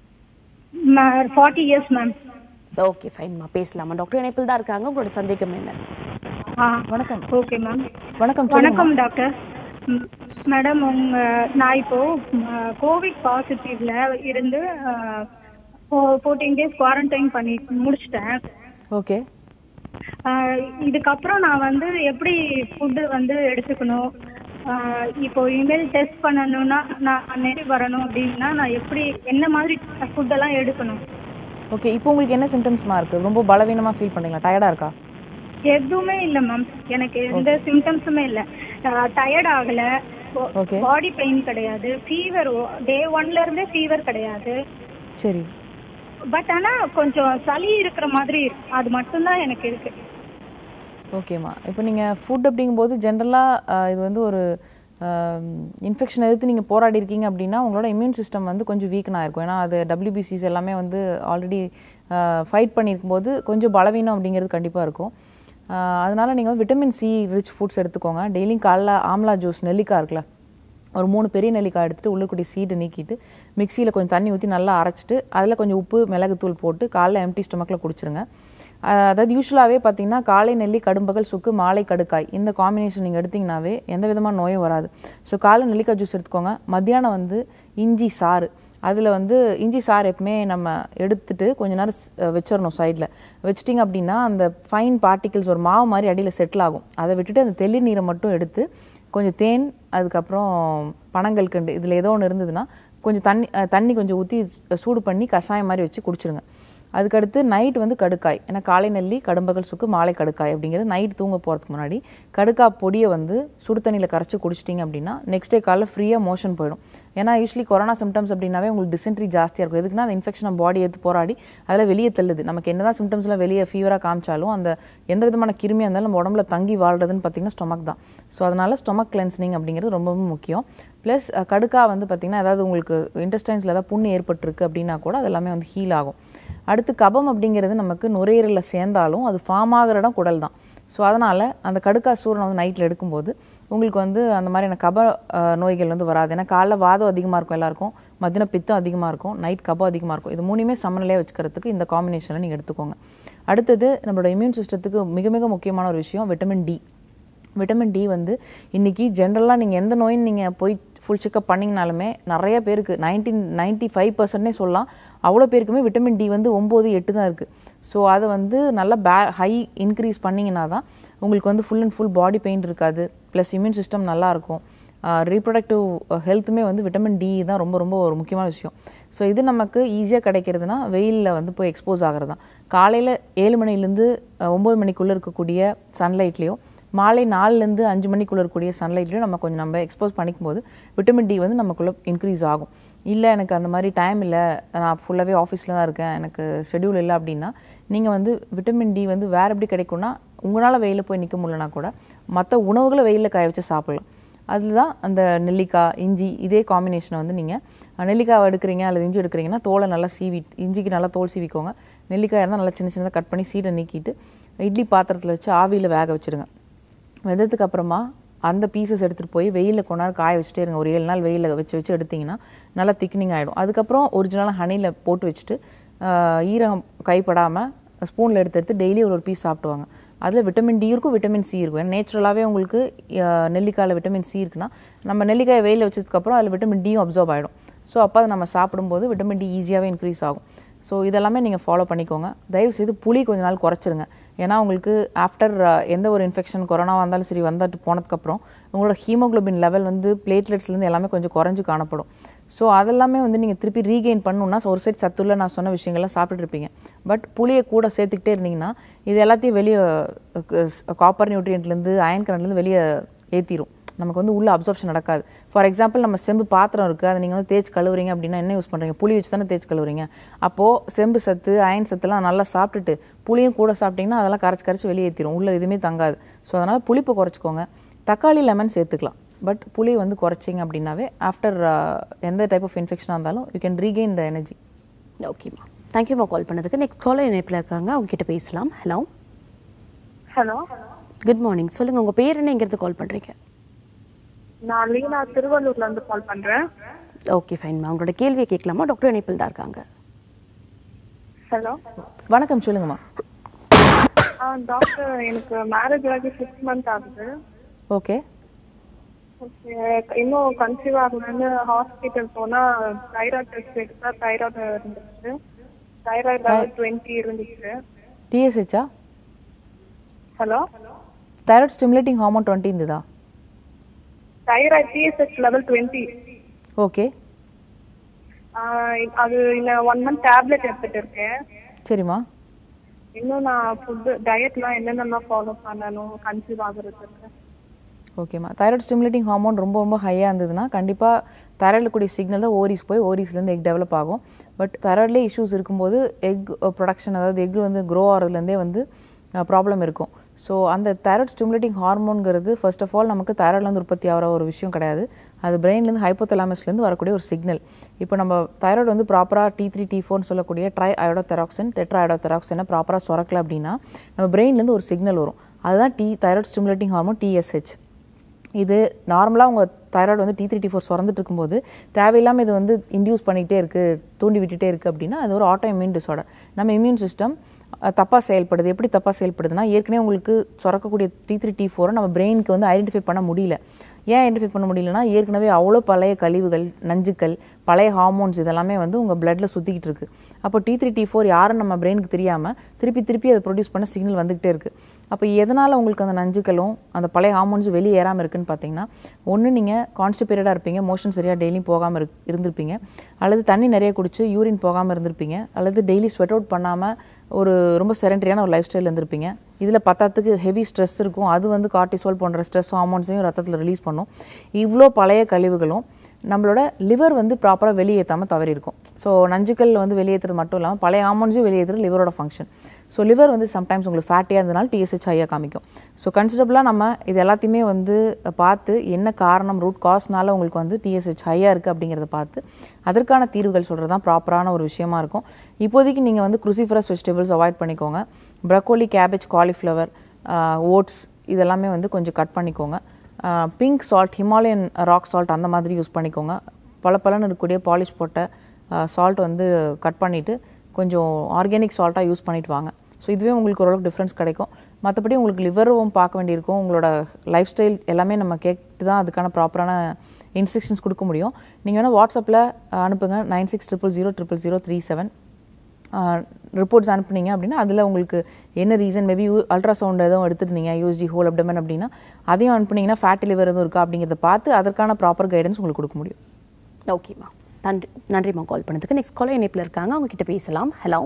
40 இயர்ஸ் மேம். ஓகே ஃபைன்மா, பேசலாமா? டாக்டர் இணைப்பில் தான் இருக்காங்க, உங்களோட சந்தேகம் என்ன? வணக்கம். Okay ma'am. வணக்கம் டாக்டர். மேடம், நான் இப்போ கோவிட் பாசிட்டிவ்ல இருந்து 14 டேஸ் குவாரண்டைன் பண்ணி முடிச்சிட்டேன். ஓகே, இதுக்கப்புறம் நான் வந்து எப்படி ஃபுட்டு வந்து எடுத்துக்கணும்? இப்போ இமெயில் டெஸ்ட் பண்ணணும்னா, நான் நெகட்டிவ் வரணும் அப்படின்னா நான் எப்படி, என்ன மாதிரி ஃபுட்டெல்லாம் எடுக்கணும்? ஓகே, இப்போ உங்களுக்கு என்ன சிம்டம்ஸ்மா இருக்குது? ரொம்ப பலவீனமாக ஃபீல் பண்ணுறீங்களா? டயர்டாக இருக்கா? எதுவுமே இல்லை மேம், எனக்கு எந்த சிம்டம்ஸுமே இல்லை. டயர்ட் ஆகல, பாடி பெயின் கிடையாது, ஃபீவர் டே 1ல இருந்தே ஃபீவர் கிடையாது. சரி, பட் ஆனா கொஞ்சம் சளி இருக்கிற மாதிரி அது மட்டும்தான் எனக்கு இருக்கு. ஓகேம்மா, இப்போ நீங்கள் ஃபுட் அப்படிங்கும்போது ஜென்ரலாக இது வந்து ஒரு இன்ஃபெக்ஷன் எதிர்த்து நீங்கள் போராடி இருக்கீங்க அப்படின்னா உங்களோட இம்யூன் சிஸ்டம் வந்து கொஞ்சம் வீக்கனாக இருக்கும். ஏன்னா அது WBCs எல்லாமே வந்து ஆல்ரெடி ஃபைட் பண்ணியிருக்கும்போது கொஞ்சம் பலவீனம் அப்படிங்கிறது கண்டிப்பாக இருக்கும். அதனால் நீங்கள் வந்து விட்டமின் C ரிச் ஃபுட்ஸ் எடுத்துக்கோங்க. டெய்லியும் காலைல ஆம்லா ஜூஸ், நெல்லிக்காய் இருக்குல்ல, ஒரு 3 பெரிய நெல்லிக்காய் எடுத்துகிட்டு உள்ளுக்குடி சீடை நீக்கிட்டு மிக்சியில் கொஞ்சம் தண்ணி ஊற்றி நல்லா அரைச்சிட்டு அதில் கொஞ்சம் உப்பு மிளகுத்தூள் போட்டு காலைல எம்டி ஸ்டொமக்கில் குடிச்சிருங்க. அதாவது யூஸ்வலாகவே பார்த்தீங்கன்னா காலை நெல்லி கடும்பகல் சுக்கு மாலை கடுக்காய் இந்த காம்பினேஷன் நீங்கள் எடுத்திங்கனாவே எந்த விதமான நோயும் வராது. ஸோ காலை நெல்லிக்காய் ஜூஸ் எடுத்துக்கோங்க. மத்தியானம் வந்து இஞ்சி சாறு, அதில் வந்து இஞ்சி சாறு எப்பவுமே நம்ம எடுத்துட்டு கொஞ்ச நேரம் வச்சிடணும் சைடில். வச்சிட்டிங்க அப்படின்னா அந்த ஃபைன் பார்ட்டிகிள்ஸ் ஒரு மாவு மாதிரி அடியில் செட்டில் ஆகும். அதை விட்டுட்டு அந்த தெளி நீரை மட்டும் எடுத்து கொஞ்சம் தேன், அதுக்கப்புறம் பனங்கல்கண்டு இதில் ஏதோ ஒன்று இருந்ததுன்னா கொஞ்சம் தண்ணி கொஞ்சம் ஊற்றி சூடு பண்ணி கஷாயம் மாதிரி வச்சு குடிச்சிருங்க. அதுக்கடுத்து நைட் வந்து கடுக்காய், ஏன்னா காலை நெல்லி கடும்பகல் சுக்கு மாலை கடுக்காய் அப்படிங்கிறது நைட் தூங்க போகிறதுக்கு முன்னாடி கடுக்காய் பொடியை வந்து சுடு தண்ணியில் கரைச்சி குடிச்சிட்டிங்க அப்படின்னா நெக்ஸ்ட் டே காலைல ஃப்ரீயாக மோஷன் போயிடும். ஏன்னா யூஸ்வலி கொரோனா சிம்டம்ஸ் அப்படின்னாவே உங்களுக்கு டிசென்ட்ரி ஜாஸ்தியாக இருக்கும். எதுக்குன்னா அந்த இன்ஃபெக்ஷன் பாடி எடுத்து போராடி அதில் வெளியே தள்ளுது. நமக்கு என்ன தான் சிம்டம்ஸ்லாம் வெளியே ஃபீவராக காமிச்சாலும் அந்த எந்த விதமான கிருமியாக இருந்தாலும் நம்ம உடம்புல தங்கி வாழ்றதுன்னு பார்த்தீங்கன்னா ஸ்டொமக் தான். ஸோ அதனால் ஸ்டொமக் கிளென்சிங் அப்படிங்கிறது ரொம்பவும் முக்கியம். ப்ளஸ் கடுக்காய் வந்து பார்த்திங்கன்னா ஏதாவது உங்களுக்கு இன்டெஸ்டைன்ஸில் ஏதாவது புண்ணு ஏற்பட்டிருக்கு அப்படின்னா கூட அது எல்லாமே வந்து ஹீல் ஆகும். அடுத்து கபம் அப்படிங்கிறது நமக்கு நுரையீரலில் சேர்ந்தாலும் அது ஃபார்ம் ஆகிற இடம் குடல் தான். ஸோ அதனால் அந்த கடுக்காய் சூரணம் வந்து நைட்டில் எடுக்கும்போது உங்களுக்கு வந்து அந்த மாதிரியான கப நோய்கள் வந்து வராது. ஏன்னா காலைல வாதம் அதிகமாக இருக்கும் எல்லாருக்கும், மத்தியானம் பித்தம் அதிகமாக இருக்கும், நைட் கபம் அதிகமாக இருக்கும். இது மூணுமே சமநிலையாக வச்சுக்கிறதுக்கு இந்த காம்பினேஷனில் நீங்கள் எடுத்துக்கோங்க. அடுத்தது நம்மளோட இம்யூன் சிஸ்டத்துக்கு மிக மிக முக்கியமான ஒரு விஷயம் விட்டமின் டி. விட்டமின் டி வந்து இன்றைக்கி ஜென்ரலாக நீங்கள் எந்த நோயின்னு நீங்கள் போய் ஃபுல் செக்அப் பண்ணிங்கனாலுமே நிறைய பேருக்கு 95% சொல்லலாம், அவ்வளோ பேருக்குமே விட்டமின் டி வந்து 9, 8 தான் இருக்குது. ஸோ அதை வந்து நல்லா ஹை இன்க்ரீஸ் பண்ணிங்கன்னா தான் உங்களுக்கு வந்து full and full body pain இருக்காது, ப்ளஸ் இம்யூன் சிஸ்டம் நல்லாயிருக்கும். ரீப்ரொடக்டிவ் ஹெல்த்துமே வந்து விட்டமின் டி தான் ரொம்ப ரொம்ப ஒரு முக்கியமான விஷயம். ஸோ இது நமக்கு ஈஸியாக கிடைக்கிறதுனா வெயிலில் வந்து போய் எக்ஸ்போஸ் ஆகிறது தான். காலையில் 7 மணிலேருந்து 9 மணிக்குள்ளே இருக்கக்கூடிய சன்லைட்லேயோ மாலை 4லேருந்து 5 மணிக்குள்ளே இருக்கக்கூடிய சன்லைட்லையும் நம்ம எக்ஸ்போஸ் பண்ணிக்கும் போது விட்டமின் டி வந்து நமக்குள்ளே இன்க்ரீஸ் ஆகும். இல்லை எனக்கு அந்த மாதிரி டைம் இல்லை, நான் ஃபுல்லாகவே ஆஃபீஸில் தான் இருக்கேன், எனக்கு ஷெடியூல் இல்லை அப்படின்னா நீங்கள் வந்து விட்டமின் டி வந்து வேறு எப்படி கிடைக்கும்னா உங்களால் வெயிலில் போய் நிற்க முடியலனா கூட மற்ற உணவுகளை வெயிலில் காய வச்சு சாப்பிடலாம். அதுதான் அந்த நெல்லிக்காய் இஞ்சி இதே காம்பினேஷனை வந்து நீங்கள் நெல்லிக்காய் எடுக்கிறீங்க அல்லது இஞ்சி எடுக்கிறீங்கன்னா தோலை நல்லா இஞ்சிக்கு நல்லா தோல் சீவிக்கோங்க. நெல்லிக்காய் இருந்தால் நல்லா சின்ன சின்னதாக கட் பண்ணி சீடை நீக்கிட்டு இட்லி பாத்திரத்தில் வச்சு ஆவியில் வேக வச்சுடுங்க. வெந்ததுக்கு அப்புறமா அந்த பீசஸ் எடுத்துகிட்டு போய் வெயிலில் கொண்டாரு காய வச்சுட்டே இருங்க. ஒரு 7 நாள் வெயிலில் வச்சு எடுத்திங்கன்னா நல்லா திக்னிங் ஆகிடும். அதுக்கப்புறம் ஒரிஜினலாக ஹனியில் போட்டு வச்சுட்டு ஈரம் கைப்படாமல் ஸ்பூனில் எடுத்து டெய்லி ஒரு பீஸ் சாப்பிடுவாங்க. அதில் விட்டமின் டி இருக்கும், விட்டமின் சி இருக்கும். ஏன்னா நேச்சுரலாகவே உங்களுக்கு நெல்லிக்காயில் விட்டமின் சி இருக்குன்னா நம்ம நெல்லிக்காயை வெயிலில் வச்சதுக்கப்புறம் அதில் விட்டமின் டியும் அப்சர்வ் ஆகிடும். ஸோ அப்போ அதை நம்ம சாப்பிடும்போது விட்டமின் டி ஈஸியாகவே இன்க்ரீஸ் ஆகும். ஸோ இதெல்லாமே நீங்கள் ஃபாலோ பண்ணிக்கோங்க. தயவுசெய்து புளி கொஞ்ச நாள் குறைச்சிருங்க. ஏன்னா உங்களுக்கு ஆஃப்டர் எந்த ஒரு இன்ஃபெக்ஷன் கொரோனாவாக இருந்தாலும் சரி வந்துட்டு போனதுக்கப்புறம் உங்களோட ஹீமோக்ளோபின் லெவல் வந்து பிளேட்லெட்ஸ்லேருந்து எல்லாமே கொஞ்சம் குறைஞ்சு காணப்படும். ஸோ அதெல்லாமே வந்து நீங்கள் திருப்பி ரீகெயின் பண்ணணுன்னா ஒரு சைட் சத்துள்ள நான் சொன்ன விஷயங்கள்லாம் சாப்பிட்டுட்டு இருப்பீங்க. பட் புளியை கூட சேர்த்துக்கிட்டே இருந்தீங்கன்னா இது எல்லாத்தையும் வெளியே காப்பர் நியூட்ரியன்ட்லேருந்து அயன் கரண்ட்லேருந்து வெளியே ஏற்றிடும். நமக்கு வந்து உள்ள அப்சார்ப்ஷன் நடக்காது. ஃபார் எக்ஸாம்பிள் நம்ம செம்பு பாத்திரம் இருக்குது, அதை நீங்கள் வந்து தேய்ச்சி கழுவுறீங்க அப்படின்னா என்ன யூஸ் பண்ணுறீங்க? புளி வச்சு தானே தேய்ச்சி கழுவுறீங்க. அப்போது செம்பு சத்து அயன் சத்துலாம் நல்லா சாப்பிட்டுட்டு புளியும் கூட சாப்பிட்டிங்கன்னா அதெல்லாம் கரைச்சி வெளியேற்றிடும், உள்ள எதுவுமே தங்காது. ஸோ அதனால் புளிப்பை குறைச்சிக்கோங்க. தக்காளி லெமன் சேர்த்துக்கலாம், பட் புளி வந்து குறைச்சிங்க அப்படின்னாவே ஆஃப்டர் எந்த டைப் ஆஃப் இன்ஃபெக்ஷனாக இருந்தாலும் you can regain the energy. ஓகேம்மா, தேங்க்யூம்மா கால் பண்ணதுக்கு. நெக்ஸ்ட் காலர் இணைப்பில் இருக்காங்க, அவங்க கிட்ட பேசலாம். Hello hello, good morning. சொல்லுங்கள், உங்கள் பேர் என்ன, எங்கிறது கால் பண்ணுறீங்க? நான் லீனா திருவள்ளூர்ல இருந்து கால் பண்றேன். ஓகே ஃபைன்மா, உங்களோட கேள்வியை கேட்கலாமா? டாக்டர் இணைப்பில் தான் இருக்காங்க. ஹலோ, வணக்கம், சொல்லுங்கம்மா. டாக்டர், எனக்கு மேரேஜ் ஆகி 6 months ஆகுது. ஓகே, இன்னும் கன்சீவ் ஆகணும்னு ஹாஸ்பிட்டல் போனா தைராய்டு டெஸ்ட் எடுத்தா தைராய்டு இருந்துச்சு. தைராய்டு லெவல் 20 இருந்துச்சு. டிஎஸ்ஹெச்சா? ஹலோ, தைராய்டு ஸ்டிமுலேட்டிங் ஹார்மோன் 20 இருந்ததா? Thyroid TSH level 20. ஓகே, அது இன்னும் 1 month டேப்லெட் எடுத்துட்டு இருக்கேன். சரிம்மா. இன்னும் நான் ஃபுட்டு டயட்லாம் என்னென்னலாம் ஃபாலோ பண்ணணும் கன்சீவ் ஆகுறதுக்கு? ஓகேம்மா, தைராய்டு ஸ்டிமுலேட்டிங் ஹார்மோன் ரொம்ப ரொம்ப ஹையாக இருந்ததுன்னா கண்டிப்பாக தைராய்டில் கூடிய சிக்னல் தான் ஓரிஸ் போய் ஓரிஸ்லேருந்து எக் டெவலப் ஆகும். பட் தைராய்ட்லேயே இஷ்யூஸ் இருக்கும்போது எக் ப்ரொடக்ஷன், அதாவது எக் வந்து க்ரோ ஆகிறதுலேருந்தே வந்து ப்ராப்ளம் இருக்கும். ஸோ அந்த தைராய்டு ஸ்டிமுலேட்டிங் ஹார்மோன்கிறது ஃபர்ஸ்ட் ஆஃப் ஆல் நமக்கு தைராய்ட்லேருந்து உற்பத்தி ஆகிற ஒரு விஷயம் கிடையாது. அது பிரெயின்லேருந்து ஹைப்போதலாமஸ்லேருந்து வரக்கூடிய ஒரு சிக்னல். இப்போ நம்ம தைராய்டு வந்து ப்ராப்பராக T3 T4 சொல்லக்கூடிய ட்ரை அயோடோதெராக்சின் டெட்ரா அயோடோதெராக்சினை ப்ராப்பராக சுரக்கல அப்படின்னா நம்ம பிரெயின்லேருந்து ஒரு சிக்னல் வரும். அதுதான் தைராய்டு ஸ்டிமுலேட்டிங் ஹார்மோன் TSH. இது நார்மலாக உங்கள் தைராய்டு வந்து T3 T4 சுரந்துட்டு இருக்கும்போது தேவையில்லாமல் இது வந்து இன்டியூஸ் பண்ணிகிட்டே இருக்குது, தூண்டி விட்டுட்டே இருக்குது அப்படின்னா அது ஒரு ஆட்டோ இம்யூன் டிஸார்டர். நம்ம இம்யூன் சிஸ்டம் தப்பாக செயல்படுது. எப்படி தப்பாக செயல்படுதுன்னா, ஏற்கனவே உங்களுக்கு சுரக்கக்கூடிய T3 T4 நம்ம பிரெயினுக்கு வந்து ஐடென்டிஃபை பண்ண முடியல. ஏன் ஐடென்டிஃபை பண்ண முடியலன்னா, ஏற்கனவே அவ்வளோ பழைய கழிவுகள், நஞ்சுக்கள், பழைய ஹார்மோன்ஸ் இதெல்லாமே வந்து உங்கள் பிளட்டில் சுற்றிக்கிட்டு இருக்குது. அப்போ T3 T4 யாரும் நம்ம பிரெயினுக்கு தெரியாமல் திருப்பி அதை ப்ரொடியூஸ் பண்ண சிக்னல் வந்துக்கிட்டே இருக்குது. அப்போ எதனால் உங்களுக்கு அந்த நஞ்சுக்களும் அந்த பழைய ஹார்மோன்ஸும் வெளியே ஏறாமல் இருக்குன்னு பார்த்தீங்கன்னா, ஒன்று நீங்கள் கான்ஸ்டிபேட்டடாக இருப்பீங்க, மோஷன் சரியாக டெய்லியும் போகாமல் இருந்திருப்பீங்க, அல்லது தண்ணி நிறைய குடிச்சு யூரின் போகாமல் இருந்திருப்பீங்க, அல்லது டெய்லி ஸ்வெட் அவுட் பண்ணாமல் ஒரு ரொம்ப செரண்டரியான ஒரு லைஃப் ஸ்டைல் இருந்திருப்பீங்க. இதில் பத்தாத்துக்கு ஹெவி ஸ்ட்ரெஸ் இருக்கும். அது வந்து கார்டிசோல் போன்ற ஸ்ட்ரெஸ் ஹார்மோன்ஸையும் ரத்தத்தில் ரிலீஸ் பண்ணும். இவ்வளோ பழைய கழிவுகளும் நம்மளோட லிவர் வந்து ப்ராப்பராக வெளியேற்றாமல் தவறி இருக்கும். ஸோ நஞ்சுக்கள் வந்து வெளியேற்றுறது மட்டும் இல்லாமல் பழைய ஹார்மோன்ஸையும் வெளியேற்றுறது லிவரோட ஃபங்க்ஷன். ஸோ லிவர் வந்து சம்டைம்ஸ் உங்களுக்கு ஃபேட்டியாக இருந்தனால TSH ஹையாக காமிக்கும். ஸோ கன்சிடபிளாக நம்ம இது எல்லாத்தையுமே வந்து பார்த்து என்ன காரணம், ரூட் காஸ்னால உங்களுக்கு வந்து TSH ஹையாக இருக்குது அப்படிங்கிறத பார்த்து அதற்கான தீர்வுகள் சொல்கிறது தான் ப்ராப்பரான ஒரு விஷயமா இருக்கும். இப்போதைக்கு நீங்கள் வந்து குருசிஃபரஸ் வெஜிடபிள்ஸ் அவாய்ட் பண்ணிக்கோங்க. ப்ரக்கோலி, கேபேஜ், காலிஃப்ளவர், ஓட்ஸ் இதெல்லாமே வந்து கொஞ்சம் கட் பண்ணிக்கோங்க. Pink salt, Himalayan rock salt அந்த மாதிரி யூஸ் பண்ணிக்கோங்க. பலன்னு இருக்கக்கூடிய பாலிஷ் போட்ட சால்ட் வந்து கட் பண்ணிவிட்டு கொஞ்சம் ஆர்கானிக் சால்ட்டாக யூஸ் பண்ணிட்டு வாங்க. ஸோ இதுவே உங்களுக்கு ஓரளவுக்கு டிஃப்ரென்ஸ் கிடைக்கும். மற்றபடி உங்களுக்கு லிவரும் பார்க்க வேண்டியிருக்கும். உங்களோட லைஃப் ஸ்டைல் எல்லாமே நம்ம கேட்டு தான் அதுக்கான ப்ராப்பரான இன்ஸ்ட்ரக்ஷன்ஸ் கொடுக்க முடியும். நீங்கள் வேணால் வாட்ஸ்அப்பில் அனுப்புங்க 9600000037 ரிப்போர்ட்ஸ் அனுப்புனீங்க அப்படின்னா அதில் உங்களுக்கு என்ன ரீசன், மேபி அல்ட்ராசவுண்ட் எதுவும் எடுத்துருந்தீங்க, USG ஹோல் அப்டமன் அப்படின்னா அதையும் அனுப்புனீங்கன்னா ஃபேட்டி லிவர் எதுவும் இருக்கா அப்படிங்கிறத பார்த்து அதற்கான ப்ராப்பர் கைடன்ஸ் உங்களுக்கு கொடுக்க முடியும். ஓகேம்மா, நன்றிம்மா கால் பண்ணதுக்கு. நெக்ஸ்ட் காலர் இணைப்பில் இருக்காங்க, அவங்க கிட்ட பேசலாம். ஹலோ.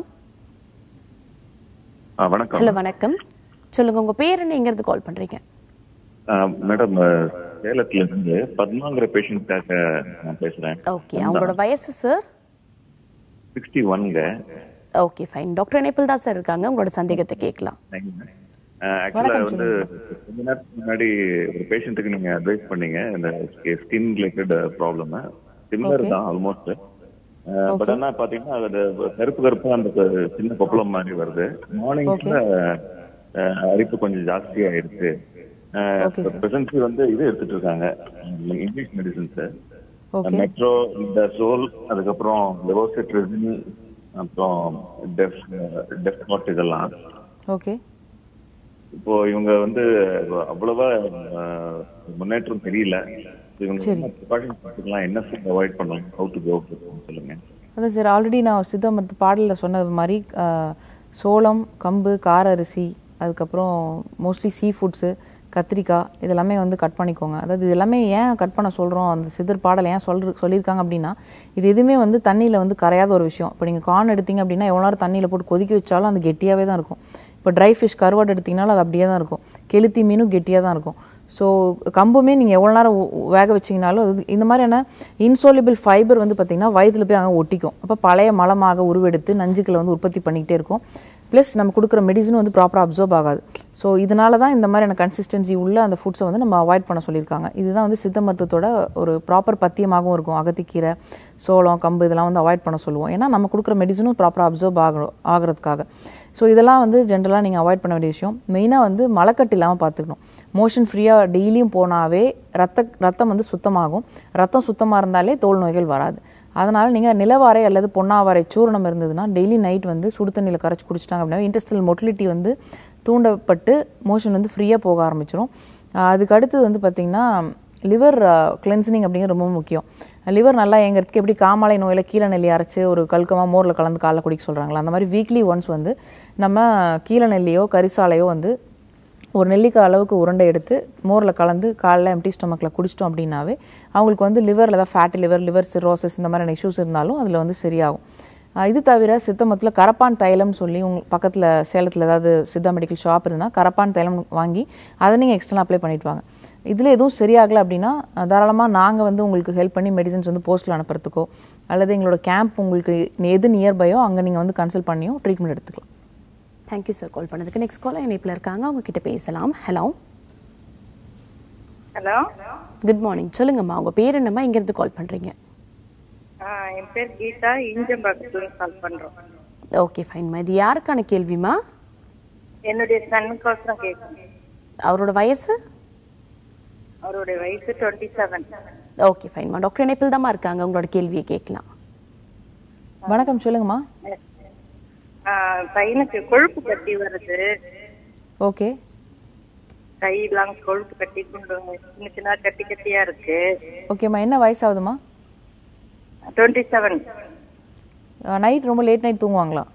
வணக்கம். ஹலோ, வணக்கம். சொல்லுங்க, உங்க பேர் என்ன, எங்க இருந்து கால் பண்றீங்க? மேடம், சேலத்துல இருந்து பத்மாங்கிற பேஷண்ட்காக நான் பேசுறேன். ஓகே, அவங்களோட வயசு சார்? 61ங்க. Okay, fine. டாக்டர் இணைப்பில் தான் சார் இருக்காங்க, உங்களோட சந்தேகத்தை கேட்கலாம். ஆக்சுவலா வந்து கொஞ்ச நேரத்துக்கு முன்னாடி ஒரு பேஷண்ட்டுக்கு நீங்க அட்வைஸ் பண்ணீங்க இந்த ஸ்கின் ரிலேட்டட் ப்ராப்ளம். சிமிலர் தான் ஆல்மோஸ்ட். பட் ஆனா பாத்தீங்கன்னா அது கருப்பு அந்த சின்ன கொப்பளம் மாதிரி வருது. மார்னிங்ஸ்ல அரிப்பு கொஞ்சம் ஜாஸ்தியா இருக்கு. பிரசன்ட்லி வந்து இது எடுத்துட்டு இருக்காங்க, இங்கிலீஷ் மெடிசன்ஸ், மெட்ரோ, இந்த சோல், அதுக்கப்புறம் லெவோசிட்ரிசின், அப்புறம் டெஃப்னாட் இதெல்லாம். ஓகே. இப்போ இவங்க வந்து அவ்வளவா முன்னேற்றம் தெரியல. என்ன ஃபுட் அவாய்ட் பண்ணலாம், ஹவ் டு கோ சொல்லுங்க. அதான் சார், ஆல்ரெடி நான் சித்த மருத்துவ பாடலில் சொன்னது மாதிரி சோளம், கம்பு, கார அரிசி, அதுக்கப்புறம் மோஸ்ட்லி சீ ஃபுட்ஸு, கத்திரிக்காய் இதெல்லாமே வந்து கட் பண்ணிக்கோங்க. அதாவது இது எல்லாமே ஏன் கட் பண்ண சொல்கிறோம், அந்த சித்தர் பாடல் ஏன் சொல்லியிருக்காங்க அப்படின்னா, இது எதுவுமே வந்து தண்ணியில் வந்து கரையாத ஒரு விஷயம். இப்போ நீங்கள் கார்ன் எடுத்தீங்க அப்படின்னா எவ்வளோ நேரம் தண்ணியில் போட்டு கொதிக்க வச்சாலும் அது கெட்டியாகவே தான் இருக்கும். இப்போ ட்ரை ஃபிஷ் கருவாடு எடுத்திங்கனாலும் அது அப்படியே தான் இருக்கும். கெளுத்தி மீனும் கெட்டியாக தான் இருக்கும். ஸோ கம்புமே நீங்கள் எவ்வளோ நேரம் வேக வச்சிங்கனாலும் அது இந்த மாதிரியான இன்சோலிபிள் ஃபைபர் வந்து பார்த்திங்கன்னா வயிற்றில் போய் அங்கே ஒட்டிக்கும். அப்போ பழைய மலமாக உருவெடுத்து நஞ்சுக்களை வந்து உற்பத்தி பண்ணிக்கிட்டே இருக்கும். ப்ளஸ் நம்ம கொடுக்குற மெடிசனும் வந்து ப்ராப்பராக அப்சர்வ் ஆகாது. ஸோ இதனால தான் இந்த மாதிரியான கன்சிஸ்டன்சி உள்ள அந்த ஃபுட்ஸை வந்து நம்ம அவாய்ட் பண்ண சொல்லியிருக்காங்க. இதுதான் வந்து சித்த மருத்துவத்தோட ஒரு ப்ராப்பர் பத்தியமாகவும் இருக்கும். அகத்திக்கீரை, சோளம், கம்பு இதெல்லாம் வந்து அவாய்ட் பண்ண சொல்லுவோம். ஏன்னா நம்ம கொடுக்குற மெடிசனும் ப்ராப்பராக அப்சர்வ் ஆகிறதுக்காக. ஸோ இதெல்லாம் வந்து ஜென்ரலாக நீங்கள் அவாய்ட் பண்ண வேண்டிய விஷயம். மெயினாக வந்து மலக்கட்டு இல்லாமல் பார்த்துக்கணும். மோஷன் ஃப்ரீயாக டெய்லியும் போனாவே ரத்தம் வந்து சுத்தமாகும். ரத்தம் சுத்தமாக இருந்தாலே தோல் நோய்கள் வராது. அதனால் நீங்கள் நிலவாரை அல்லது பொன்னாவாரை சூரணம் இருந்ததுன்னா டெய்லி நைட் வந்து சுடு தண்ணியில் கரைச்சி குடிச்சிட்டாங்க அப்படின்னா இன்டெஸ்டினல் மொட்டிலிட்டி வந்து தூண்டப்பட்டு மோஷன் வந்து ஃப்ரீயாக போக ஆரம்பிச்சிடும். அதுக்கு அடுத்தது வந்து பார்த்திங்கன்னா லிவர் கிளென்சினிங் அப்படிங்கிறது ரொம்ப முக்கியம். லிவர் நல்லா எங்கிறதுக்கு எப்படி காமாலை நோயில் கீழ நெல்லி அரைச்சி ஒரு கல்கமாக மோரில் கலந்து காலைல குடிக்க சொல்கிறாங்களா, அந்த மாதிரி வீக்லி ஒன்ஸ் வந்து நம்ம கீழ நெல்லியோ கரிசாலையோ வந்து ஒரு நெல்லிக்காய் அளவுக்கு உருண்டை எடுத்து மோரில் கலந்து காலைல எம்டி ஸ்டொமக்கில் குடிச்சிட்டோம் அப்படின்னாவே அவங்களுக்கு வந்து லிவரில் ஏதாவது ஃபேட்டி லிவர் சிரோசிஸ் இந்த மாதிரியான இஷ்யூஸ் இருந்தாலும் அதில் வந்து சரியாகும். இது தவிர சித்தமத்தில் கரப்பான் தைலம்னு சொல்லி பக்கத்தில் சேலத்தில் ஏதாவது சித்தா மெடிக்கல் ஷாப் இருந்தால் கரப்பான் தைலம் வாங்கி அதை நீங்கள் எக்ஸ்டர்னல் அப்ளை பண்ணிட்டு வாங்க. இதில் எதுவும் சரியாகலை அப்படின்னா தாராளமாக நாங்கள் வந்து உங்களுக்கு ஹெல்ப் பண்ணி மெடிசன்ஸ் வந்து போஸ்ட்டில் அனுப்புறதுக்கோ அல்லது எங்களோட கேம்ப் உங்களுக்கு எது நியர்பையோ அங்கே நீங்கள் வந்து கன்சல்ட் பண்ணியும் ட்ரீட்மெண்ட் எடுத்துக்கலாம். தேங்க்யூ சார் கால் பண்ணதுக்கு. நெக்ஸ்ட் காலர் இணைப்பில் இருக்காங்க, அவங்க கிட்ட பேசலாம். ஹலோ. Hello, good morning. சொல்லுங்கம்மா, உங்கள் பேர் என்னம்மா, எங்கேருந்து கால் பண்ணுறீங்க? என் பேர் கீதா, இஞ்சம்பாக்கத்துல கால் பண்றோம். ஓகே ஃபைன்மா. இது யாருக்கான கேள்விமா? என்னுடைய சன்னுக்கோசரம் கேட்குறேன். அவரோட வயசு? அவருடைய வயசு 27. ஓகே ஃபைன்மா, டாக்டர் இணைப்பில் தாம்மா இருக்காங்க, உங்களோட கேள்வியை கேட்கலாம். வணக்கம், சொல்லுங்கம்மா. பையனுக்கு கொழுப்பு கட்டி வருது. ஓகே. கையெல்லாம் கொழுப்பு கட்டி கொண்டு சின்ன சின்ன கட்டி கட்டியா இருக்கு. ஓகேம்மா, என்ன வயசாகுதுமா? 27. நைட் ரொம்ப லேட் நைட் தூங்குவாங்களா?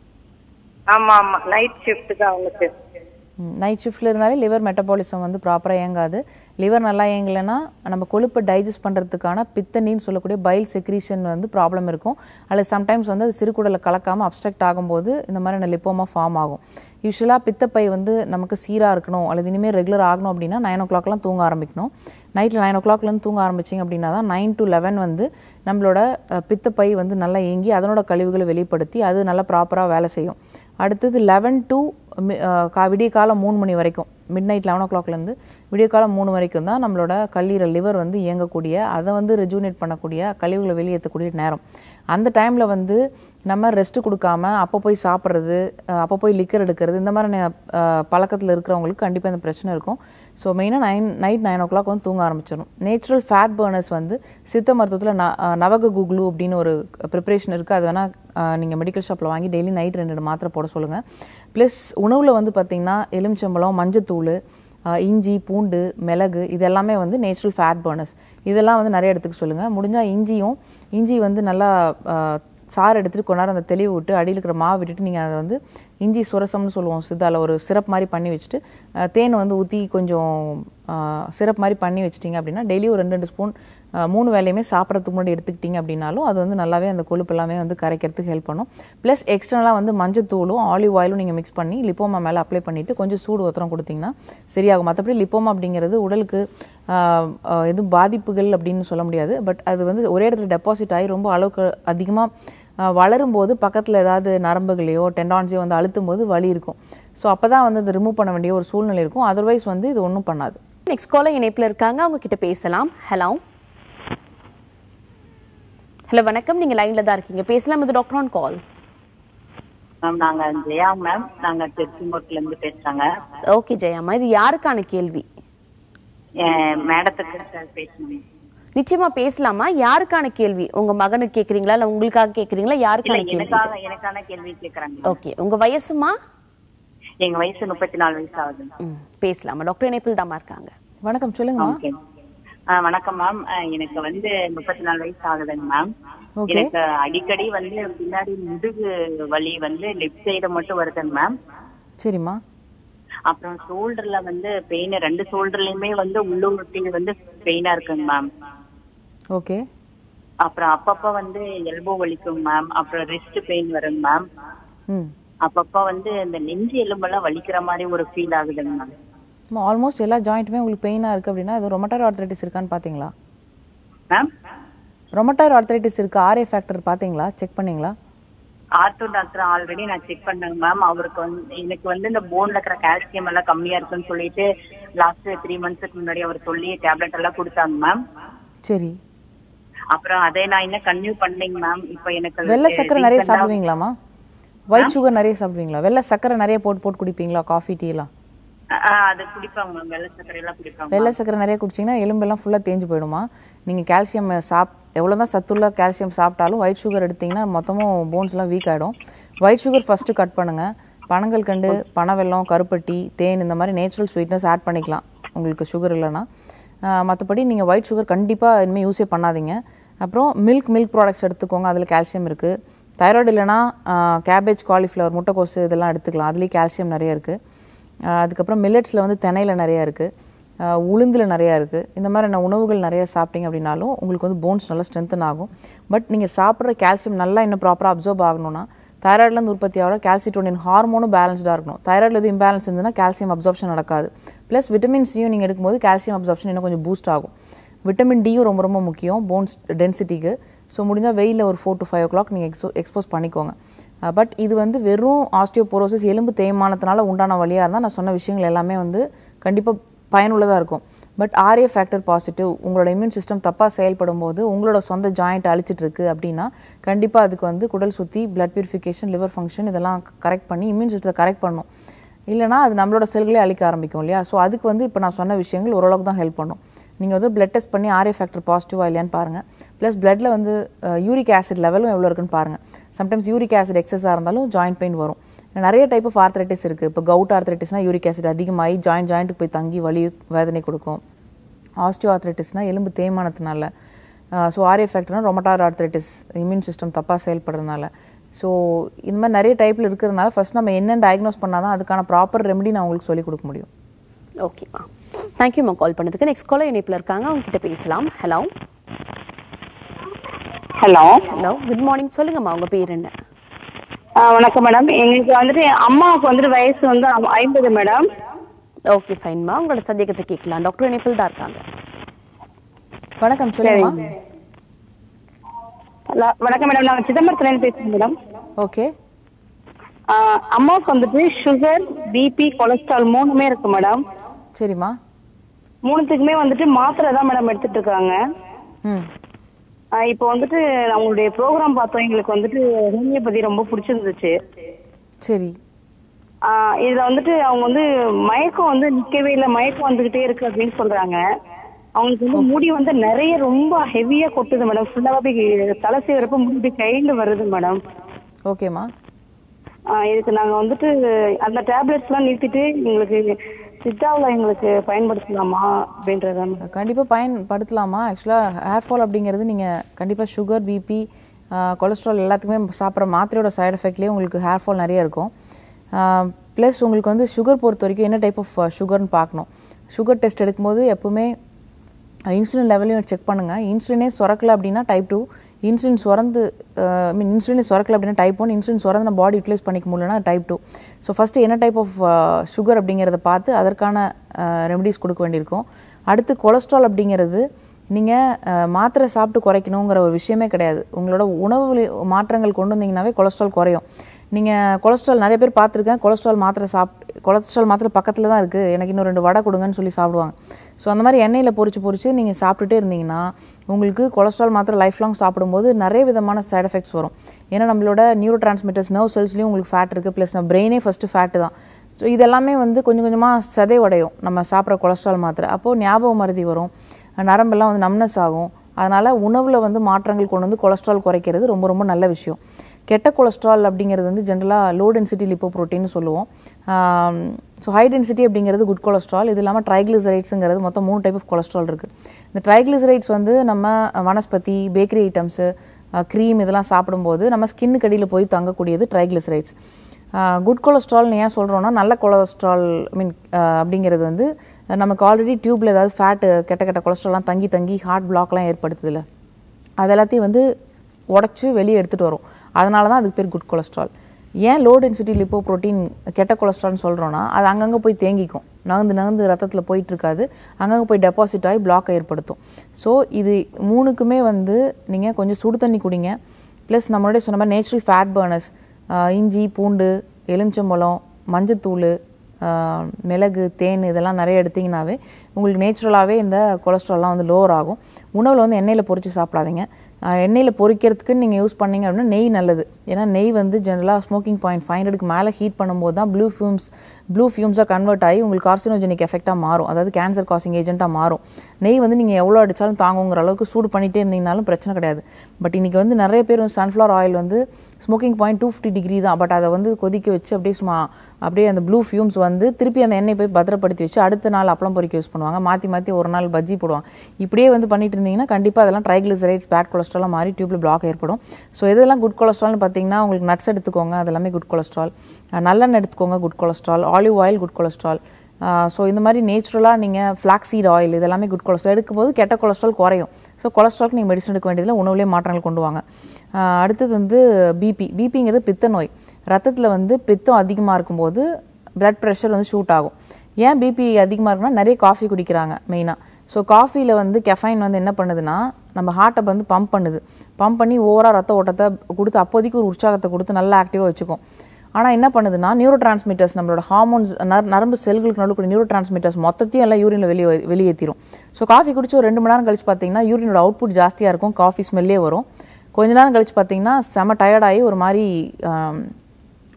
ஆமா ஆமா, நைட் ஷிஃப்ட் தான் அவங்களுக்கு. நைட் ஷிஃப்ட்டில் இருந்தாலே லிவர் மெட்டபாலிசம் வந்து ப்ராப்பராக இயங்காது. லிவர் நல்லா இயங்கலைன்னா நம்ம கொழுப்பை டைஜஸ்ட் பண்ணுறதுக்கான பித்தனின்னு சொல்லக்கூடிய பைல் செக்ரீஷன் வந்து ப்ராப்ளம் இருக்கும். அல்லது சம்டைம்ஸ் வந்து அது சிறுகுடலை கலக்காமல் அப்ஸ்ட்ரக்ட் ஆகும்போது இந்த மாதிரி லிப்போமா ஃபார்ம் ஆகும். யூஸ்வலாக பித்தப்பை வந்து நமக்கு சீராக இருக்கணும் அல்லது இனிமேல் ரெகுலர் ஆகணும் அப்படின்னா 9 o'clockலாம் தூங்க ஆரம்பிக்கணும். நைட்டில் 9 o'clockலேருந்து தூங்க ஆரம்பிச்சிங்க அப்படின்னா தான் 9 to 11 வந்து நம்மளோட பித்தப்பை வந்து நல்லா இயங்கி அதனோட கழிவுகளை வெளிப்படுத்தி அது நல்லா ப்ராப்பராக வேலை செய்யும். அடுத்தது 11 to விடிய காலம் 3 மணி வரைக்கும், மிட் நைட் 11 o'clockலேருந்து விடிய காலம் 3 வரைக்கும் தான் நம்மளோட கல்லீரல் லிவர் வந்து இயங்கக்கூடிய, அதை வந்து ரெஜூனேட் பண்ணக்கூடிய, கழிவுகளை வெளியேற்றக்கூடிய நேரம். அந்த டைமில் வந்து நம்ம ரெஸ்ட்டு கொடுக்காம அப்போ போய் சாப்பிட்றது, அப்போ போய் லிக்கர் எடுக்கிறது, இந்த மாதிரி பழக்கத்தில் இருக்கிறவங்களுக்கு கண்டிப்பாக இந்த பிரச்சனை இருக்கும். ஸோ மெயினாக நைட் 9 o'clock வந்து தூங்க ஆரம்பிச்சிடும். நேச்சுரல் ஃபேட் பர்னர்ஸ் வந்து சித்த மருத்துவத்தில் நவக குக்லு அப்படின்னு ஒரு ப்ரிப்ரேஷன் இருக்குது. அது வேணால் நீங்கள் மெடிக்கல் ஷாப்பில் வாங்கி டெய்லி நைட் 2 மாத்திரை போட சொல்லுங்கள். ப்ளஸ் உணவில் வந்து பார்த்திங்கன்னா எலுமிச்சம்பழம், மஞ்சத்தூள், இஞ்சி, பூண்டு, மிளகு இது எல்லாமே வந்து நேச்சுரல் ஃபேட் பர்னர்ஸ். இதெல்லாம் வந்து நிறைய எடுத்துக்க சொல்லுங்கள். முடிஞ்சால் இஞ்சி வந்து நல்லா சாறு எடுத்துகிட்டு கொஞ்ச நேரம் அந்த தெளிவு விட்டு அடியில் இருக்கிற மாவு விட்டுட்டு நீங்கள் அதை வந்து இஞ்சி சுரசம்னு சொல்லுவோம் சித்தால, ஒரு சிரப் மாதிரி பண்ணி வச்சுட்டு தேன் வந்து ஊற்றி கொஞ்சம் சிரப் மாதிரி பண்ணி வச்சிட்டிங்க அப்படின்னா டெய்லி ஒரு 2 ஸ்பூன் 3 வேளையுமே சாப்பிட்றதுக்கு முன்னாடி எடுத்துக்கிட்டிங்க அப்படின்னாலும் அது வந்து நல்லாவே அந்த கொழுப்பு எல்லாமே வந்து கரைக்கிறதுக்கு ஹெல்ப் பண்ணும். ப்ளஸ் எக்ஸ்டர்னலாக வந்து மஞ்சத்தூளும் ஆலிவ் ஆயிலும் நீங்கள் மிக்ஸ் பண்ணி லிப்போமா மேலே அப்ளை பண்ணிவிட்டு கொஞ்சம் சூடு ஒத்தரம் கொடுத்திங்கன்னா சரியாகும். மற்றபடி லிப்போமா அப்படிங்கிறது உடலுக்கு எதுவும் பாதிப்புகள் அப்படின்னு சொல்ல முடியாது. பட் அது வந்து ஒரே இடத்துல டெபாசிட் ஆகி ரொம்ப அளவுக்கு அதிகமாக வளரும்போது பக்கத்தில் ஏதாவது நரம்புகளையோ டெண்டான்ஸையோ வந்து அழுத்தும் போது வலி இருக்கும். ஸோ அப்போ தான் வந்து அதை ரிமூவ் பண்ண வேண்டிய ஒரு சூழ்நிலை இருக்கும். அதர்வைஸ் வந்து இது ஒன்றும் பண்ணாது. நெக்ஸ்ட் காலர் இணைப்பில் இருக்காங்க, அவங்க கிட்ட பேசலாம். ஹலோ ஹலோ வணக்கம், நீங்கள் லைனில் தான் இருக்கீங்க, பேசலாம். இது டாக்டர் ஆன் கால். மேம் நாங்க ஜெயா மேம், நாங்க திருச்செங்கோட்டுல இருந்து பேசுறாங்க. ஓகே ஜெயாமா, இது யாருக்கான கேள்வி? மேடத்துக்கு பேசணும். நிச்சயமா பேசலாமா. யாருக்கான கேள்வி? உங்க மகனுக்கு கேக்குறீங்களா இல்ல உங்களுக்காக கேக்குறீங்களா? யாருக்கான கேள்வி? எனக்கான கேள்வி கேக்குறாங்க. ஓகே, உங்க வயசுமா? எங்க வயசு 34 வயசு ஆகுது. பேசலாமா, டாக்டர் இணைப்பில் தான் இருக்காங்க. வணக்கம், சொல்லுங்கம்மா. வணக்கம் மேம், எனக்கு வந்து 34 வயசு ஆகுதுங்க மேம். எனக்கு அடிக்கடி வந்து பின்னாடி முதுகு வலி வந்து லெஃப்ட் சைடு மட்டும் வருதுங்க மேம். சரிம்மா. அப்புறம் ஷோல்டர்ல வந்து பெயின், 2 ஷோல்டர்லயுமே வந்து உள்ளூட்டி வந்து பெயினா இருக்குங்க மேம். ஓகே. அப்புறம் அப்பப்ப வந்து எல்போ வலிக்கும் மேம். அப்புறம் ரிஸ்ட் பெயின் வருங்க மேம். அப்பப்ப வந்து இந்த நெஞ்சு எலும்பெல்லாம் வலிக்கிற மாதிரி ஒரு ஃபீல் ஆகுதுங்க மேம். ஆல்மோஸ்ட் எல்லா ஜாயிண்ட்டுமே உங்களுக்கு பெயினாக இருக்குது அப்படின்னா அது ரொமட்டாய்டு ஆர்த்ரைட்டிஸ் இருக்கான்னு பார்த்தீங்களா மேம்? ரொமட்டாய்டு ஆர்த்ரைட்டிஸ் இருக்கு, ஆர்ஏ ஃபேக்டர் பார்த்தீங்களா, செக் பண்ணீங்களா? ஆர்த்தோ டாக்டர் ஆல்ரெடி நான் செக் பண்ணேங்க மேம். அவருக்கு வந்து எனக்கு வந்து இந்த போன்ல இருக்கிற கால்சியம் எல்லாம் கம்மியா இருக்குன்னு சொல்லிட்டு லாஸ்ட் 3 monthsக்கு முன்னாடி அவர் சொல்லி டேப்லெட் எல்லாம் கொடுத்தாங்க மேம். சரி. அப்புறம் அதை நான் இன்னும் கன்டினியூ பண்ணீங்க மேம். இப்போ எனக்கு வெள்ளை சக்கரை நிறைய சாப்பிடுவீங்களாமா? ஒயிட் சுகர் நிறைய சாப்பிடுவீங்களா? வெள்ளை சக்கரை நிறைய போட்டு குடிப்பீங்களா? காஃபி, டீ எல்லாம் அது குடிப்பாங்க மேம். வெள்ளை சக்கரை எல்லாம் குடிப்பாங்க. வெள்ளை சக்கரை நிறைய குடிச்சிங்கன்னா எலும்பெல்லாம் ஃபுல்லாக தேஞ்சு போயிடுமா. நீங்கள் கால்சியம் எவ்வளோதான் சத்துள்ள கால்சியம் சாப்பிட்டாலும் ஒயிட் சுகர் எடுத்திங்கன்னா மொத்தமும் போன்ஸ்லாம் வீக் ஆகிடும். ஒயிட் சுகர் ஃபஸ்ட்டு கட் பண்ணுங்கள். பனங்கள் கண்டு, பனவெல்லம், கருப்பட்டி, தேன் இந்த மாதிரி நேச்சுரல் ஸ்வீட்னஸ் ஆட் பண்ணிக்கலாம் உங்களுக்கு சுகர் இல்லைன்னா. மற்றபடி நீங்கள் ஒயிட் சுகர் கண்டிப்பாக இனிமேல் யூஸே பண்ணாதீங்க. அப்புறம் மில்க் ப்ராடக்ட்ஸ் எடுத்துக்கோங்க, அதில் கால்சியம் இருக்குது. தைராய்டு இல்லைனா கேபேஜ், காலிஃப்ளவர், முட்டைக்கோசு இதெல்லாம் எடுத்துக்கலாம், அதுலேயும் கால்சியம் நிறைய இருக்குது. அதுக்கப்புறம் மில்லட்ஸில் வந்து தினையில் நிறையா இருக்குது, உளுந்தில் நிறையா இருக்குது. இந்த மாதிரியான உணவுகள் நிறைய சாப்பிட்டீங்க அப்படின்னாலும் உங்களுக்கு வந்து போன்ஸ் நல்லா ஸ்ட்ரென்தன் ஆகும். பட் நீங்கள் சாப்பிட்ற கால்சியம் நல்லா இன்னும் ப்ராப்பராக அப்சர்வ் ஆகணும்னா தைராய்டுலேருந்து உற்பத்தி ஆகிற கால்சிட்டோனின் ஹார்மோனும் பேலன்ஸ்டாக இருக்கணும். தைராய்டில் எதுவும் இம்பேலன்ஸ் இருந்ததுன்னா கால்சியம் அப்சார்ப்ஷன் நடக்காது. ப்ளஸ் விட்டமின் சியும் நீங்கள் எடுக்கும்போது கால்சியம் அப்சார்ப்ஷன் இன்னும் கொஞ்சம் பூஸ்ட் ஆகும். விட்டமின் டியும் ரொம்ப ரொம்ப முக்கியம் போன்ஸ் டென்சிட்டிக்கு. ஸோ முடிஞ்சால் வெயிலில் ஒரு 4 to 5 o'clock நீங்கள் எக்ஸ்போஸ் பண்ணிக்கோங்க. பட் இது வந்து வெறும் ஆஸ்டியோபோரோசிஸ் எலும்பு தேய்மானத்தினால உண்டான வழியாக இருந்தால் நான் சொன்ன விஷயங்கள் எல்லாமே வந்து கண்டிப்பாக பயனுள்ளதாக இருக்கும். பட் ஆர்ஏ ஃபேக்டர் பாசிட்டிவ், உங்களோட இம்யூன் சிஸ்டம் தப்பாக செயல்படும் போது உங்களோட சொந்த ஜாயிண்ட் அழிச்சிட்டு இருக்கு அப்படின்னா கண்டிப்பாக அதுக்கு வந்து குடல் சுற்றி, பிளட் பியூரிஃபிகேஷன், லிவர் ஃபங்க்ஷன் இதெல்லாம் கரெக்ட் பண்ணி இம்யூன் சிஸ்டத்தை கரெக்ட் பண்ணணும். இல்லைனா அது நம்மளோட செல்களே அழிக்க ஆரம்பிக்கும் இல்லையா. ஸோ அதுக்கு வந்து இப்போ நான் சொன்ன விஷயங்கள் ஓரளவுக்கு தான் ஹெல்ப் பண்ணும். நீங்கள் வந்து பிளட் டெஸ்ட் பண்ணி ஆர்ஏ ஃபேக்டர் பாசிட்டிவாக இல்லையான்னு பாருங்கள். ப்ளஸ் பிளட்டில் வந்து யூரிக் ஆசிட் லெவலும் எவ்வளோ இருக்குன்னு பாருங்கள். சம்டைம்ஸ் யூரிக் ஆசிட் எக்ஸஸாக இருந்தாலும் ஜாயிண்ட் பெயின் வரும். நிறைய டைப் ஆஃப் ஆர்த்ரைட்டிஸ் இருக்குது. இப்போ கவுட் ஆர்த்ரைட்டிஸ்னால் யூரிக் ஆசிட் அதிகமாகி ஜாயிண்ட்டுக்கு போய் தங்கி வலி வேதனை கொடுக்கும். ஆஸ்டியோ ஆர்த்ரைட்டிஸ்னால் எலும்பு தேய்மானத்தினால. ஸோ ஆர்ஏ ஃபேக்டர்னால் ரொமட்டாய்டு ஆர்த்ரைட்டிஸ் இம்யூன் சிஸ்டம் தப்பாக செயல்படுறதுனால. ஸோ இந்த மாதிரி நிறைய டைப்பில் இருக்கிறதுனால ஃபர்ஸ்ட் நம்ம என்னென்னு டயக்னோஸ் பண்ணால் தான் அதுக்கான ப்ராப்பர் ரெமெடி நான் உங்களுக்கு சொல்லிக் கொடுக்க முடியும். ஓகேம்மா, தேங்க்யூம்மா கால் பண்ணதுக்கு. நெக்ஸ்ட் காலர் இணைப்பில் இருக்காங்க, அவங்க கிட்ட பேசலாம். Hello hello hello, good morning. சொல்லுங்கம்மா, உங்க பேர் என்ன? வணக்கம் மேடம். எங்களுக்கு வந்துட்டு அம்மாவுக்கு வந்துட்டு வயசு வந்து 50 மேடம். ஓகே ஃபைன்மா, உங்களோட சந்தேகத்தை கேட்கலாம். டாக்டர் இணைப்பில் தான் இருக்காங்க. வணக்கம், சொல்லுங்கம்மா. வணக்கம் மேடம், நான் சிதம்பரத்துலேருந்து பேசுகிறேன் மேடம். ஓகே. அம்மாவுக்கு வந்துட்டு சுகர், பிபி, கொலஸ்ட்ரால் 3மே இருக்கு மேடம். சரிம்மா. 3த்துக்குமே வந்துட்டு மாத்திரை தான் மேடம் எடுத்துட்டு இருக்காங்க. இப்போ வந்துட்டு அவங்களுடைய ப்ரோக்ராம் பார்த்தோம், எங்களுக்கு வந்துட்டு ஹோமியோபதி ரொம்ப பிடிச்சிருந்துச்சு. சரி. இதுல வந்துட்டு அவங்க வந்து மயக்கம் வந்து நிக்கவே இல்லை, மயக்கம் வந்துகிட்டே இருக்கு அப்படின்னு சொல்றாங்க. அவங்களுக்கு வந்து முடி வந்து நிறைய ரொம்ப ஹெவியா கொட்டுது மேடம். ஃபுல்லாவே தலை சீவரப்ப முடி கைண்டு வருது மேடம். ஓகேம்மா. இதுக்கு நாங்க வந்துட்டு அந்த டேப்லெட்ஸ் எல்லாம் நிறுத்திட்டு எங்களுக்கு சித்தாவில் எங்களுக்கு பயன்படுத்தலாமா அப்படின்றத. கண்டிப்பாக பயன்படுத்தலாமா. ஆக்சுவலாக ஹேர் ஃபால் அப்படிங்கிறது நீங்கள் கண்டிப்பாக சுகர், பிபி, கொலஸ்ட்ரால் எல்லாத்துக்குமே சாப்பிட்ற மாத்திரையோட சைடு எஃபெக்ட்லேயே உங்களுக்கு ஹேர் ஃபால் நிறைய இருக்கும். ப்ளஸ் உங்களுக்கு வந்து சுகர் பொறுத்த வரைக்கும் என்ன டைப் ஆஃப் சுகர்னு பார்க்கணும். சுகர் டெஸ்ட் எடுக்கும்போது எப்போவுமே இன்சுலின் லெவலையும் செக் பண்ணுங்கள். இன்சுலினே சுரக்கலை அப்படின்னா டைப் 2, இன்சுலின் சுரந்து இன்சுலினே சுரக்கலை அப்படின்னா டைப் 1, இன்சுலின் சுரந்து நம்ம பாடி யூட்டிலைஸ் பண்ணிக்க முடியலன்னா டைப் 2. ஸோ ஃபஸ்ட்டு என்ன டைப் ஆஃப் சுகர் அப்படிங்கிறத பார்த்து அதற்கான ரெமடிஸ் கொடுக்க வேண்டியிருக்கும். அடுத்து கொலஸ்ட்ரால் அப்படிங்கிறது நீங்கள் மாத்திரை சாப்பிட்டு குறைக்கணுங்கிற ஒரு விஷயமே கிடையாது. உங்களோட உணவு மாற்றங்கள் கொண்டு வந்தீங்கன்னாவே கொலஸ்ட்ரால் குறையும். நீங்கள் கொலஸ்ட்ரால் நிறைய பேர் பார்த்துருக்கேன், கொலஸ்ட்ரால் மாத்திரை பக்கத்தில் தான் இருக்குது, எனக்கு இன்னும் 2 வடை கொடுங்கன்னு சொல்லி சாப்பிடுவாங்க. ஸோ அந்த மாதிரி எண்ணெயில் பொரிச்சு நீங்கள் சாப்பிட்டுட்டே இருந்தீங்கன்னா உங்களுக்கு கொலஸ்ட்ரால் மாத்திரை லைஃப் லாங் சாப்பிடும்போது நிறைய விதமான சைட் எஃபெக்ட்ஸ் வரும். ஏன்னா நம்மளோட நியூரோ டிரான்ஸ்மிட்டர்ஸ் நர்வ் செல்ஸ்லேயும் உங்களுக்கு ஃபேட் இருக்குது. ப்ளஸ் நம்ம பிரெயினே ஃபஸ்ட்டு ஃபேட்டு தான். ஸோ இதெல்லாமே வந்து கொஞ்சம் கொஞ்சமாக சதைவடையும் நம்ம சாப்பிட்ற கொலஸ்ட்ரால் மாத்திரை. அப்போது ஞாபக மறதி வரும், நரம்பெல்லாம் வந்து நம்னஸ் ஆகும். அதனால் உணவில் வந்து மாற்றங்கள் கொண்டு வந்து கொலஸ்ட்ரால் குறைக்கிறது ரொம்ப ரொம்ப நல்ல விஷயம். கெட்ட கொலஸ்ட்ரால் அப்படிங்கிறது வந்து ஜென்ரலாக லோ டென்சிட்டி லிப்போப்ரோட்டீன்னு சொல்லுவோம். ஸோ ஹை டென்சிட்டி அப்படிங்கிறது குட் கொலஸ்ட்ரால். இது இல்லாமல் ட்ரைக்ளிசரைட்ஸுங்கிறது மொத்தம் 3 டைப் ஆஃப் கொலஸ்ட்ரால் இருக்குது. இந்த ட்ரைக்ளிசரைட்ஸ் வந்து நம்ம வனஸ்பதி, பேக்கரி ஐட்டம்ஸு, க்ரீம் இதெல்லாம் சாப்பிடும்போது நம்ம ஸ்கின்னுக்கு அடியில் போய் தங்கக்கூடியது ட்ரைக்ளிசரைட்ஸ். குட் கொலஸ்ட்ரால்னு ஏன் சொல்கிறோன்னா, நல்ல கொலஸ்ட்ரால் அப்படிங்கிறது வந்து நமக்கு ஆல்ரெடி டியூப்பில் ஏதாவது ஃபேட்டு கெட்ட கொலஸ்ட்ரால்லாம் தங்கி ஹார்ட் பிளாக்லாம் ஏற்படுத்துதில்ல, அது எல்லாத்தையும் வந்து உடச்சி வெளியே எடுத்துகிட்டு வரும். அதனால தான் அதுக்கு பேர் குட் கொலஸ்ட்ரால். ஏன் லோ டென்சிட்டி லிப்போப்ரோட்டீன் கெட்ட கொலஸ்ட்ரால்னு சொல்கிறோன்னா, அது அங்கங்கே போய் தேங்கிக்கும், நகர்ந்து ரத்தத்தில் போயிட்டுருக்காது, அங்கங்கே போய் டெபாசிட் ஆகி பிளாக்கை ஏற்படுத்தும். ஸோ இது 3க்குமே வந்து நீங்கள் கொஞ்சம் சுடு தண்ணி குடிங்க. ப்ளஸ் நம்மளுடைய சொன்ன மாதிரி நேச்சுரல் ஃபேட் பர்னர்ஸ், இஞ்சி, பூண்டு, எலுமிச்சம்பழம், மஞ்சத்தூள், மிளகு, தேன் இதெல்லாம் நிறைய எடுத்திங்கனாவே உங்களுக்கு நேச்சுரலாகவே இந்த கொலஸ்ட்ரால்லாம் வந்து லோவர் ஆகும். உணவில் வந்து எண்ணெயில் பொரித்து சாப்பிடாதீங்க. எண்ணெயில் பொரிக்கிறதுக்கு நீங்கள் யூஸ் பண்ணிங்க அப்படின்னா நெய் நல்லது. ஏன்னா நெய் வந்து ஜென்ரலாக ஸ்மோக்கிங் பாயிண்ட் 500க்கு மேலே ஹீட் பண்ணும்போது தான் ப்ளூ ஃபியூம்ஸாக கன்வெர்ட் ஆகி உங்களுக்கு கார்சினோஜெனிக் எஃபெக்டாக மாறும், அதாவது கேன்சர் காசிங் ஏஜென்ட்டாக மாறும். நெய் வந்து நீங்கள் எவ்வளோ அடித்தாலும் தாங்குங்கிற அளவுக்கு சூடு பண்ணிகிட்டே இருந்தீங்கனாலும் பிரச்சனை கிடையாது. பட் இன்றைக்கி வந்து நிறைய பேர் வந்து சன்ஃப்ளவர் ஆயில் வந்து ஸ்மோக்கிங் பாயிண்ட் 250 டிகிரி தான். பட் அதை வந்து கொதிக்க வச்சு அப்படியே அந்த ப்ளூ ஃபியூம்ஸ் வந்து திருப்பி அந்த எண்ணெய் போய் பத்திரப்படுத்தி வச்சு அடுத்த நாள் அப்பளம் பொரிக்க யூஸ் பண்ணுவாங்க, மாற்றி ஒரு நாள் பஜ்ஜி போடுவாங்க. இப்படியே வந்து பண்ணிட்டு இருந்தீங்கன்னா கண்டிப்பாக அதெல்லாம் ட்ரைக்ளிசரைட்ஸ், பேட் கொலஸ்ட்ராலாக மாறி டியூப்ல பிளாக் ஏற்படும். ஸோ இதெல்லாம் குட் கொலஸ்ட்ரால்னு பார்த்தீங்கன்னா உங்களுக்கு நட்ஸ் எடுத்துக்கோங்க, அதெல்லாமே குட் கொலஸ்ட்ரால். நல்லெண்ணெய் எடுத்துக்கோங்க, good cholesterol. Olive oil good cholesterol. So இந்த மாதிரி நேச்சுரலாக நீங்கள் ஃப்ளாக்ஸீட் ஆயில் இதெல்லாமே குட் கொலஸ்ட்ரால் எடுக்கும்போது கெட்ட கொலஸ்ட்ரால் குறையும். ஸோ கொலஸ்ட்ரால்க்கு நீங்கள் மெடிசன் எடுக்க வேண்டியதில்லை, உணவுலேயே மாற்றங்கள் கொண்டு வாங்க. அடுத்தது வந்து பிபிங்கிறது பித்த நோய். ரத்தத்தில் வந்து பித்தம் அதிகமாக இருக்கும்போது பிளட் ப்ரெஷர் வந்து ஷூட் ஆகும். ஏன் பிபி அதிகமாக இருக்குன்னா நிறைய காஃபி குடிக்கிறாங்க மெயினாக. ஸோ காஃபியில் வந்து கெஃபைன் வந்து என்ன பண்ணுதுன்னா நம்ம ஹார்ட்டை வந்து பம்ப் பண்ணி ஓவராக ரத்த ஓட்டத்தை கொடுத்து அப்போதைக்கு ஒரு உற்சாகத்தை கொடுத்து நல்லா ஆக்டிவாக வச்சுக்கும். ஆனால் என்ன பண்ணுதுன்னா நியூரோ டிரான்ஸ்மிட்டர்ஸ், நம்மளோட ஹார்மோன்ஸ், நரம்பு செல்களுக்கு நடுக்கூடிய நியூரோ டிரான்ஸ்மிட்டர்ஸ் மொத்தத்தையும் எல்லாம் யூரினில் வெளியேற்றிடும். ஸோ காஃபி குடிச்சு ஒரு 2 மணி நேரம் கழிச்சு பார்த்தீங்கன்னா யூரினோட அவுட்புட் ஜாஸ்தியாக இருக்கும், காஃபி ஸ்மெல்லே வரும். கொஞ்ச நேரம் கழிச்சு பார்த்தீங்கன்னா செம டயர்டாகி ஒரு மாதிரி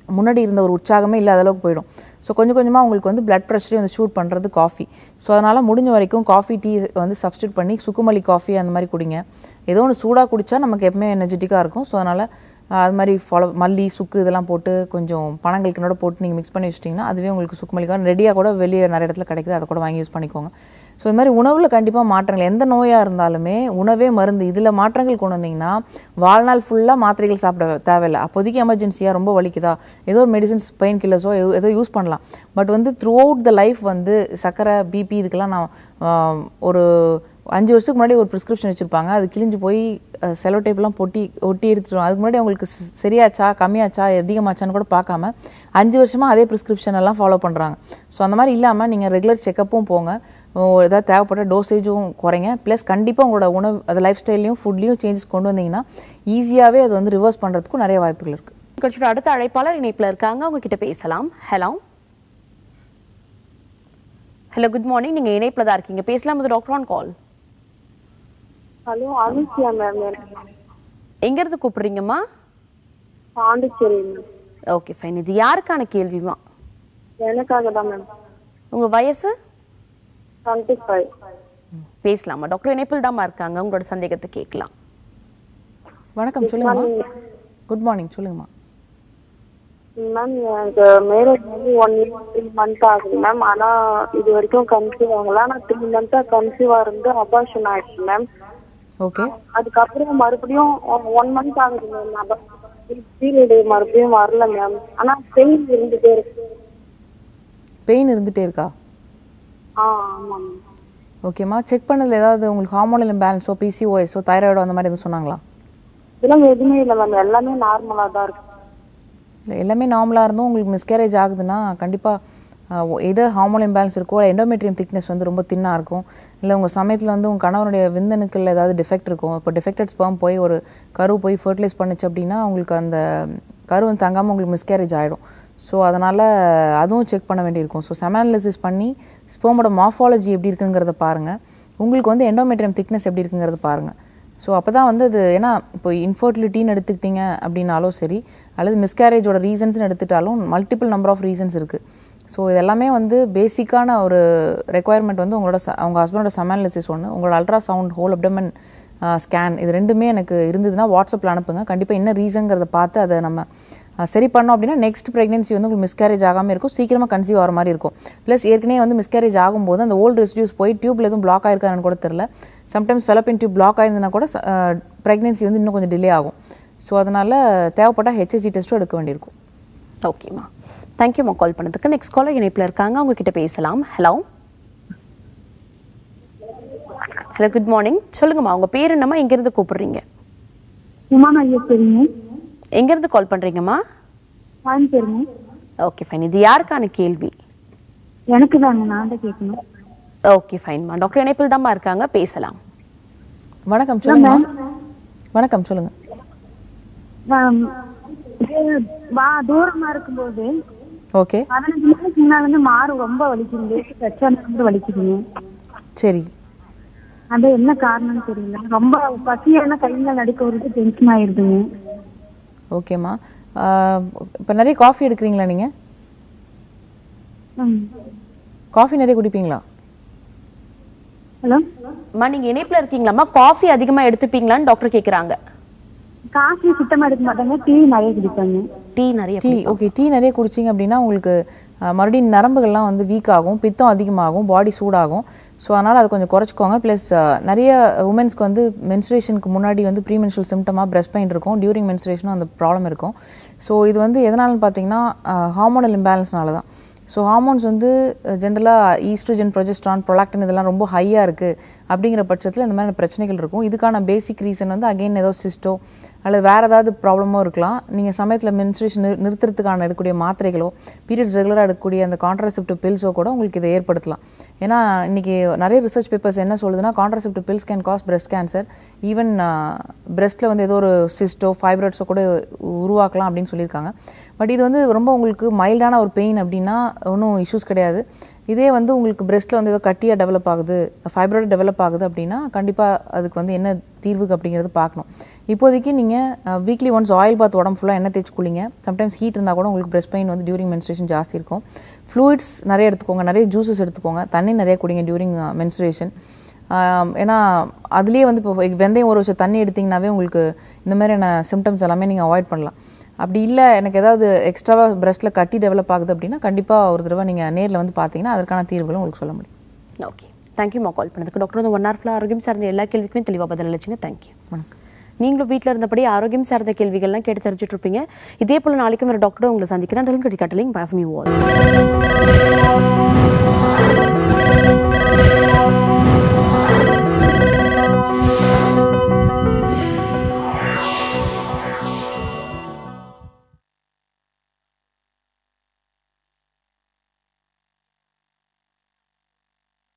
முன்னாடி இருந்த ஒரு உற்சாகமே இல்லாத அளவுக்கு போயிடும். ஸோ கொஞ்சம் கொஞ்சமாக உங்களுக்கு வந்து பிளட் ப்ரெஷரையும் வந்து ஷூட் பண்ணுறது காஃபி. ஸோ அதனால் முடிஞ்ச வரைக்கும் காஃபி டீ வந்து சப்ஸ்டியூட் பண்ணி சுக்குமல்லி காஃபி அந்த மாதிரி குடிங்க. ஏதோ ஒன்று சூடாக குடித்தா நமக்கு எப்பவுமே எனர்ஜெட்டிக்காக இருக்கும். ஸோ அதனால் அது மாதிரி மல்லி சுக்கு இதெல்லாம் போட்டு கொஞ்சம் பனங்கல்கண்டோட போட்டு நீங்கள் மிக்ஸ் பண்ணி வச்சிட்டிங்கன்னா அதுவே உங்களுக்கு சுக்குமல்லிக்காக ரெடியாக கூட வெளியே நிறைய இடத்துல கிடைக்குது, அதை கூட வாங்கி யூஸ் பண்ணிக்கோங்க. ஸோ இது மாதிரி உணவில் கண்டிப்பாக மாற்றங்கள், எந்த நோயாக இருந்தாலுமே உணவே மருந்து. இதில் மாற்றங்கள் கொண்டு வந்தீங்கன்னா வாழ்நாள் ஃபுல்லாக மாத்திரைகள் சாப்பிட தேவையில்லை. அப்போதைக்கு எமர்ஜென்சியாக ரொம்ப வலிக்குதா ஏதோ ஒரு மெடிசன்ஸ் பெயின் கில்லர்ஸோ ஏதோ யூஸ் பண்ணலாம். பட் வந்து த்ரூ அவுட் த லைஃப் வந்து சக்கரை பிபி இதுக்கெல்லாம் நான் ஒரு 5 வருஷத்துக்கு முன்னாடி ஒரு ப்ரிஸ்கிரிப்ஷன் வச்சுருப்பாங்க, அது கிழிஞ்சு போய் செலோ டேப்லாம் ஒட்டி எடுத்துட்டோம். அதுக்கு முன்னாடி அவங்களுக்கு சரியாச்சா கம்மியாச்சா அதிகமாச்சான்னு கூட பார்க்காம 5 வருஷமாக அதே ப்ரிஸ்கிரிப்ஷன் எல்லாம் ஃபாலோ பண்ணுறாங்க. ஸோ அந்த மாதிரி இல்லாமல் நீங்கள் ரெகுலர் செக்கப்பும் போங்க, ஏதாவது தேவைப்பட்ட டோசேஜும் குறைங்க. ப்ளஸ் கண்டிப்பாக உங்களோட உணவு அது லைஃப் ஸ்டைல்லையும் ஃபுட்லேயும் சேஞ்சஸ் கொண்டு வந்தீங்கன்னா ஈஸியாகவே அது வந்து ரிவர்ஸ் பண்ணுறதுக்கும் நிறைய வாய்ப்புகள் இருக்குது. அடுத்த அழைப்பாளர் இணைப்பில் இருக்காங்க, அவங்க கிட்ட பேசலாம். Hello hello good morning. நீங்கள் இணைப்பில் தான் இருக்கீங்க, பேசலாம். இது doctor on call. Hello Anushiya ma'am. எங்கேருந்து கூப்பிடுறீங்கம்மா? பாண்டிச்சேரி. Okay fine. இது யாருக்கான கேள்விமா? எனக்காக தான் மேம். உங்கள் வயசு? 25. பேசலாமா? டாக்டர் இணைப்பில் தான்மா இருக்காங்க, உங்களோட சந்தேகத்தை கேட்கலாம். வணக்கம், சொல்லுங்கம்மா. குட் மார்னிங், சொல்லுங்கம்மா. மேம் எனக்கு மேரேஜ் வந்து 1 year 3 months ஆகுது மேம். ஆனால் இது வரைக்கும் கன்சீவ் ஆகல. ஆனால் 3 months கன்சீவாக இருந்து அபார்ஷன் ஆயிடுச்சு மேம். ஓகே. அதுக்கப்புறம் மறுபடியும் 1 month ஆகுது மேம். பீரியடு மறுபடியும் வரல மேம். ஆனால் பெயின் இருந்துகிட்டே இருக்கு. பெயின் இருந்துகிட்டே இருக்கா? ஆமாம் மேம். ஓகேம்மா. செக் பண்ணதில் ஏதாவது உங்களுக்கு ஹார்மோனல் இம்பேலன்ஸோ பிசிஓஎஸோ தைராய்டோ அந்த மாதிரி எதுவும் சொன்னாங்களா? இதெல்லாம் எதுவுமே இல்லை மேம். எல்லாமே நார்மலாக தான் இருக்கு. இல்லை, எல்லாமே நார்மலாக இருந்தும் உங்களுக்கு மிஸ்கேரேஜ் ஆகுதுன்னா கண்டிப்பாக எது ஹார்மோன் இம்பேலன்ஸ் இருக்கோ, எண்டோமெட்ரியம் திக்னஸ் வந்து ரொம்ப தின்னாக இருக்கும், இல்லை உங்கள் சமயத்தில் வந்து உங்கள் கணவனுடைய விந்தணுக்கள் ஏதாவது டிஃபெக்ட் இருக்கும். இப்போ டிஃபெக்டட் ஸ்பெர்ம் போய் ஒரு கரு போய் ஃபர்டிலைஸ் பண்ணிச்சு அப்படின்னா உங்களுக்கு அந்த கரு வந்து தங்காமல் உங்களுக்கு மிஸ்கேரேஜ் ஆகிடும். ஸோ அதனால் அதுவும் செக் பண்ண வேண்டியிருக்கும். ஸோ செமானலிசிஸ் பண்ணி ஸ்பெர்மோட மார்ஃபாலஜி எப்படி இருக்குங்கிறத பாருங்கள். உங்களுக்கு வந்து எண்டோமெட்ரியம் திக்னஸ் எப்படி இருக்குங்கிறத பாருங்கள். ஸோ அப்போ தான் வந்து அது, ஏன்னா இப்போ இன்ஃபர்டிலிட்டின்னு எடுத்துக்கிட்டிங்க அப்படின்னாலும் சரி, அல்லது மிஸ்கேரேஜோட ரீசன்ஸ்னு எடுத்துட்டாலும் மல்டிபிள் நம்பர் ஆஃப் ரீசன்ஸ் இருக்குது. ஸோ இது எல்லாமே வந்து பேசிக்கான ஒரு ரெக்குவயர்மெண்ட் வந்து உங்கள் ஹஸ்பண்டோட செமானலிசிஸ் ஒன்று, உங்களோட அல்ட்ராசவுண்ட், ஹோல் அப்டமன் ஸ்கேன், இது ரெண்டுமே எனக்கு இருந்ததுன்னா வாட்ஸ்அப்பில் அனுப்புங்க. கண்டிப்பாக என்ன ரீசன்ங்கிறத பார்த்து அதை நம்ம சரி பண்ணோம் அப்படின்னா நெக்ஸ்ட் ப்ரெக்னென்சி வந்து உங்களுக்கு மிஸ்கேரேஜ் ஆகாமல் இருக்கும், சீக்கிரமாக கன்சீவ் ஆகிற மாதிரி இருக்கும். ப்ளஸ் ஏற்கனவே வந்து மிஸ்கேரேஜ் ஆகும்போது அந்த ஓல்டு ரெசிடியூஸ் போய் டியூப்ல எதுவும் பிளாக் ஆயிருக்கான்னு கூட தெரியல. சம்டைம்ஸ் ஃபெலப்பின் டியூப் பிளாக் ஆயிருந்ததுன்னா கூட ப்ரெக்னென்சி வந்து இன்னும் கொஞ்சம் டிலே ஆகும். ஸோ அதனால் தேவைப்பட்டால் ஹெச்எஸ்ஜி டெஸ்ட்டும் எடுக்க வேண்டியிருக்கும். ஓகேம்மா, தேங்க்யூம்மா கால் பண்ணதுக்கு. நெக்ஸ்ட் காலர் இணைப்பில் இருக்காங்க, அவங்க கிட்ட பேசலாம். Hello hello good morning. சொல்லுங்கம்மா, உங்கள் பேர் என்னம்மா, எங்கேருந்து கூப்பிடுறீங்க? உமான் ஐயப்பெருங்க. எங்கேருந்து கால் பண்ணுறீங்கம்மா? கோயம்புத்தூருங்க. Okay fine. இது யாருக்கான கேள்வி? எனக்கு தாங்க, நான் தான் கேட்கணும். ஓகே ஃபைன்மா, டாக்டர் இணைப்பில் தான்மா இருக்காங்க, பேசலாம். வணக்கம், சொல்லுங்க. வணக்கம், சொல்லுங்க. தூரமா இருக்கும்போது ஓகே 15 நாளைக்கு முன்னாடி வந்து மாறு ரொம்ப வலிக்குது, பிரச்சனை வலிக்குதுங்க. சரி, அது என்ன காரணம்னு தெரியல. ரொம்ப பசியான கையில் நடிக்க வருது, டென்ஷன் ஆயிடுதுங்க. ஓகேம்மா. இப்போ நிறைய காஃபி எடுக்கிறீங்களா நீங்கள்? காஃபி நிறைய குடிப்பீங்களா? ஹலோ அம்மா, நீங்கள் இணைப்பில் இருக்கீங்களாம்மா? காஃபி அதிகமாக எடுத்துப்பீங்களான்னு டாக்டர் கேட்குறாங்க. காஃபி சுத்தமாக எடுக்க மாட்டாங்க, டீ நிறைய குடிப்பாங்க. டீ நிறைய ஓகே. டீ நிறைய குடிச்சிங்க அப்படின்னா உங்களுக்கு மறுபடியும் நரம்புகள்லாம் வந்து வீக் ஆகும், பித்தம் அதிகமாகும், பாடி சூடாகும். ஸோ அதனால் அதை கொஞ்சம் குறைச்சிக்கோங்க. ப்ளஸ் நிறைய உமன்ஸ்க்கு வந்து மென்ஸ்ட்ரேஷனுக்கு முன்னாடி வந்து ப்ரீமென்ஸ்ட்ரல் சிம்டமாக பிரஸ்ட் பெயின் இருக்கும், டியூரிங் மென்ஸ்ட்ரேஷனும் அந்த ப்ராப்ளம் இருக்கும். ஸோ இது வந்து எதனாலன்னு பார்த்தீங்கன்னா ஹார்மோனல் இம்பேலன்ஸ்னால தான். ஸோ ஹார்மோன்ஸ் வந்து ஜென்ரலாக ஈஸ்ட்ரோஜன், ப்ரொஜெஸ்ட்ரான், ப்ரொலாக்டின் இதெல்லாம் ரொம்ப ஹையாக இருக்குது அப்படிங்கிற பட்சத்தில் இந்த மாதிரி பிரச்சனைகள் இருக்கும். இதுக்கான பேசிக் ரீசன் வந்து அகெயின் ஏதோ சிஸ்டோ அல்லது வேறு ஏதாவது ப்ராப்ளமோ இருக்கலாம். நீங்கள் சமயத்தில் மென்ஸ்ட்ரேஷன் நிறுத்துறதுக்கான எடுக்கக்கூடிய மாத்திரைகளோ, பீரியட்ஸ் ரெகுலராக எடுக்கக்கூடிய அந்த கான்ட்ராசெப்டிவ் பில்ஸோ கூட உங்களுக்கு இதை ஏற்படுத்தலாம். ஏன்னா இன்றைக்கி நிறைய ரிசர்ச் பேப்பர்ஸ் என்ன சொல்லுதுன்னா contraceptive pills can cause breast cancer, even பிரெஸ்ட்டில் வந்து ஏதோ ஒரு சிஸ்டோ ஃபைப்ராய்ட்ஸோ கூட உருவாக்கலாம் அப்படின்னு சொல்லியிருக்காங்க. பட் இது வந்து ரொம்ப உங்களுக்கு மைல்டான ஒரு பெயின் அப்படின்னா ஒன்றும் இஷ்யூஸ் கிடையாது. இதே வந்து உங்களுக்கு பிரெஸ்ட்டில் வந்து ஏதோ கட்டியாக டெவலப் ஆகுது, ஃபைப்ராய்டு டெவலப் ஆகுது அப்படின்னா கண்டிப்பாக அதுக்கு வந்து என்ன தீர்வு அப்படிங்கிறது பார்க்கணும். இப்போதைக்கு நீங்கள் வீக்லி ஒன்ஸ் ஆயில் பாத் உடம்பு ஃபுல்லாக எண்ணெய் தேய்ச்சி குளிங்க. சம்டைம்ஸ் ஹீட் இருந்தால் கூட உங்களுக்கு பிரெஸ்ட் பெயின் வந்து டியூரிங் மென்ஸ்ட்ரேஷன் ஜாஸ்தி இருக்கும். ஃப்ளூயிட்ஸ் நிறைய எடுத்துக்கோங்க, நிறைய ஜூஸஸ் எடுத்துக்கோங்க, தண்ணி நிறைய குடிங்க டியூரிங் மென்ஸ்ட்ரேஷன். ஏன்னா அதுலேயே வந்து இப்போ வெந்தயம் ஒரு வருஷம் தண்ணி எடுத்திங்கனாவே உங்களுக்கு இந்த மாதிரியான சிம்டம்ஸ் எல்லாமே நீங்கள் அவாய்ட் பண்ணலாம். அப்படி இல்லை எனக்கு ஏதாவது எக்ஸ்ட்ராவாக பிரெஸ்ட்டில் கட்டி டெவலப் ஆகுது அப்படின்னா கண்டிப்பாக ஒரு தடவை நீங்கள் நேரில் வந்து பார்த்தீங்கன்னா அதற்கான தீர்வுகளும் உங்களுக்கு சொல்ல முடியும். ஓகே, தேங்க்யூமா கால் பண்ணதுக்கு. டாக்டர் வந்து 1 hour ஃபுல்லாக ஆரோக்கியம் சார்ந்த எல்லா கேள்விக்குமே தெளிவாக பதில் அளிச்சிங்க. தேங்க்யூ. வணக்கம். நீங்களும் வீட்டில் இருந்தபடி ஆரோக்கியம் சார்ந்த கேள்விகள்லாம் கேட்டு தெரிஞ்சுட்டு இருப்பீங்க. இதே போல் நாளைக்கும் ஒரு டாக்டரும் உங்களை சந்திக்கிறேன். அதெல்லாம் கட்டலிங் பை ஃப்ரம் யூ ஆல்.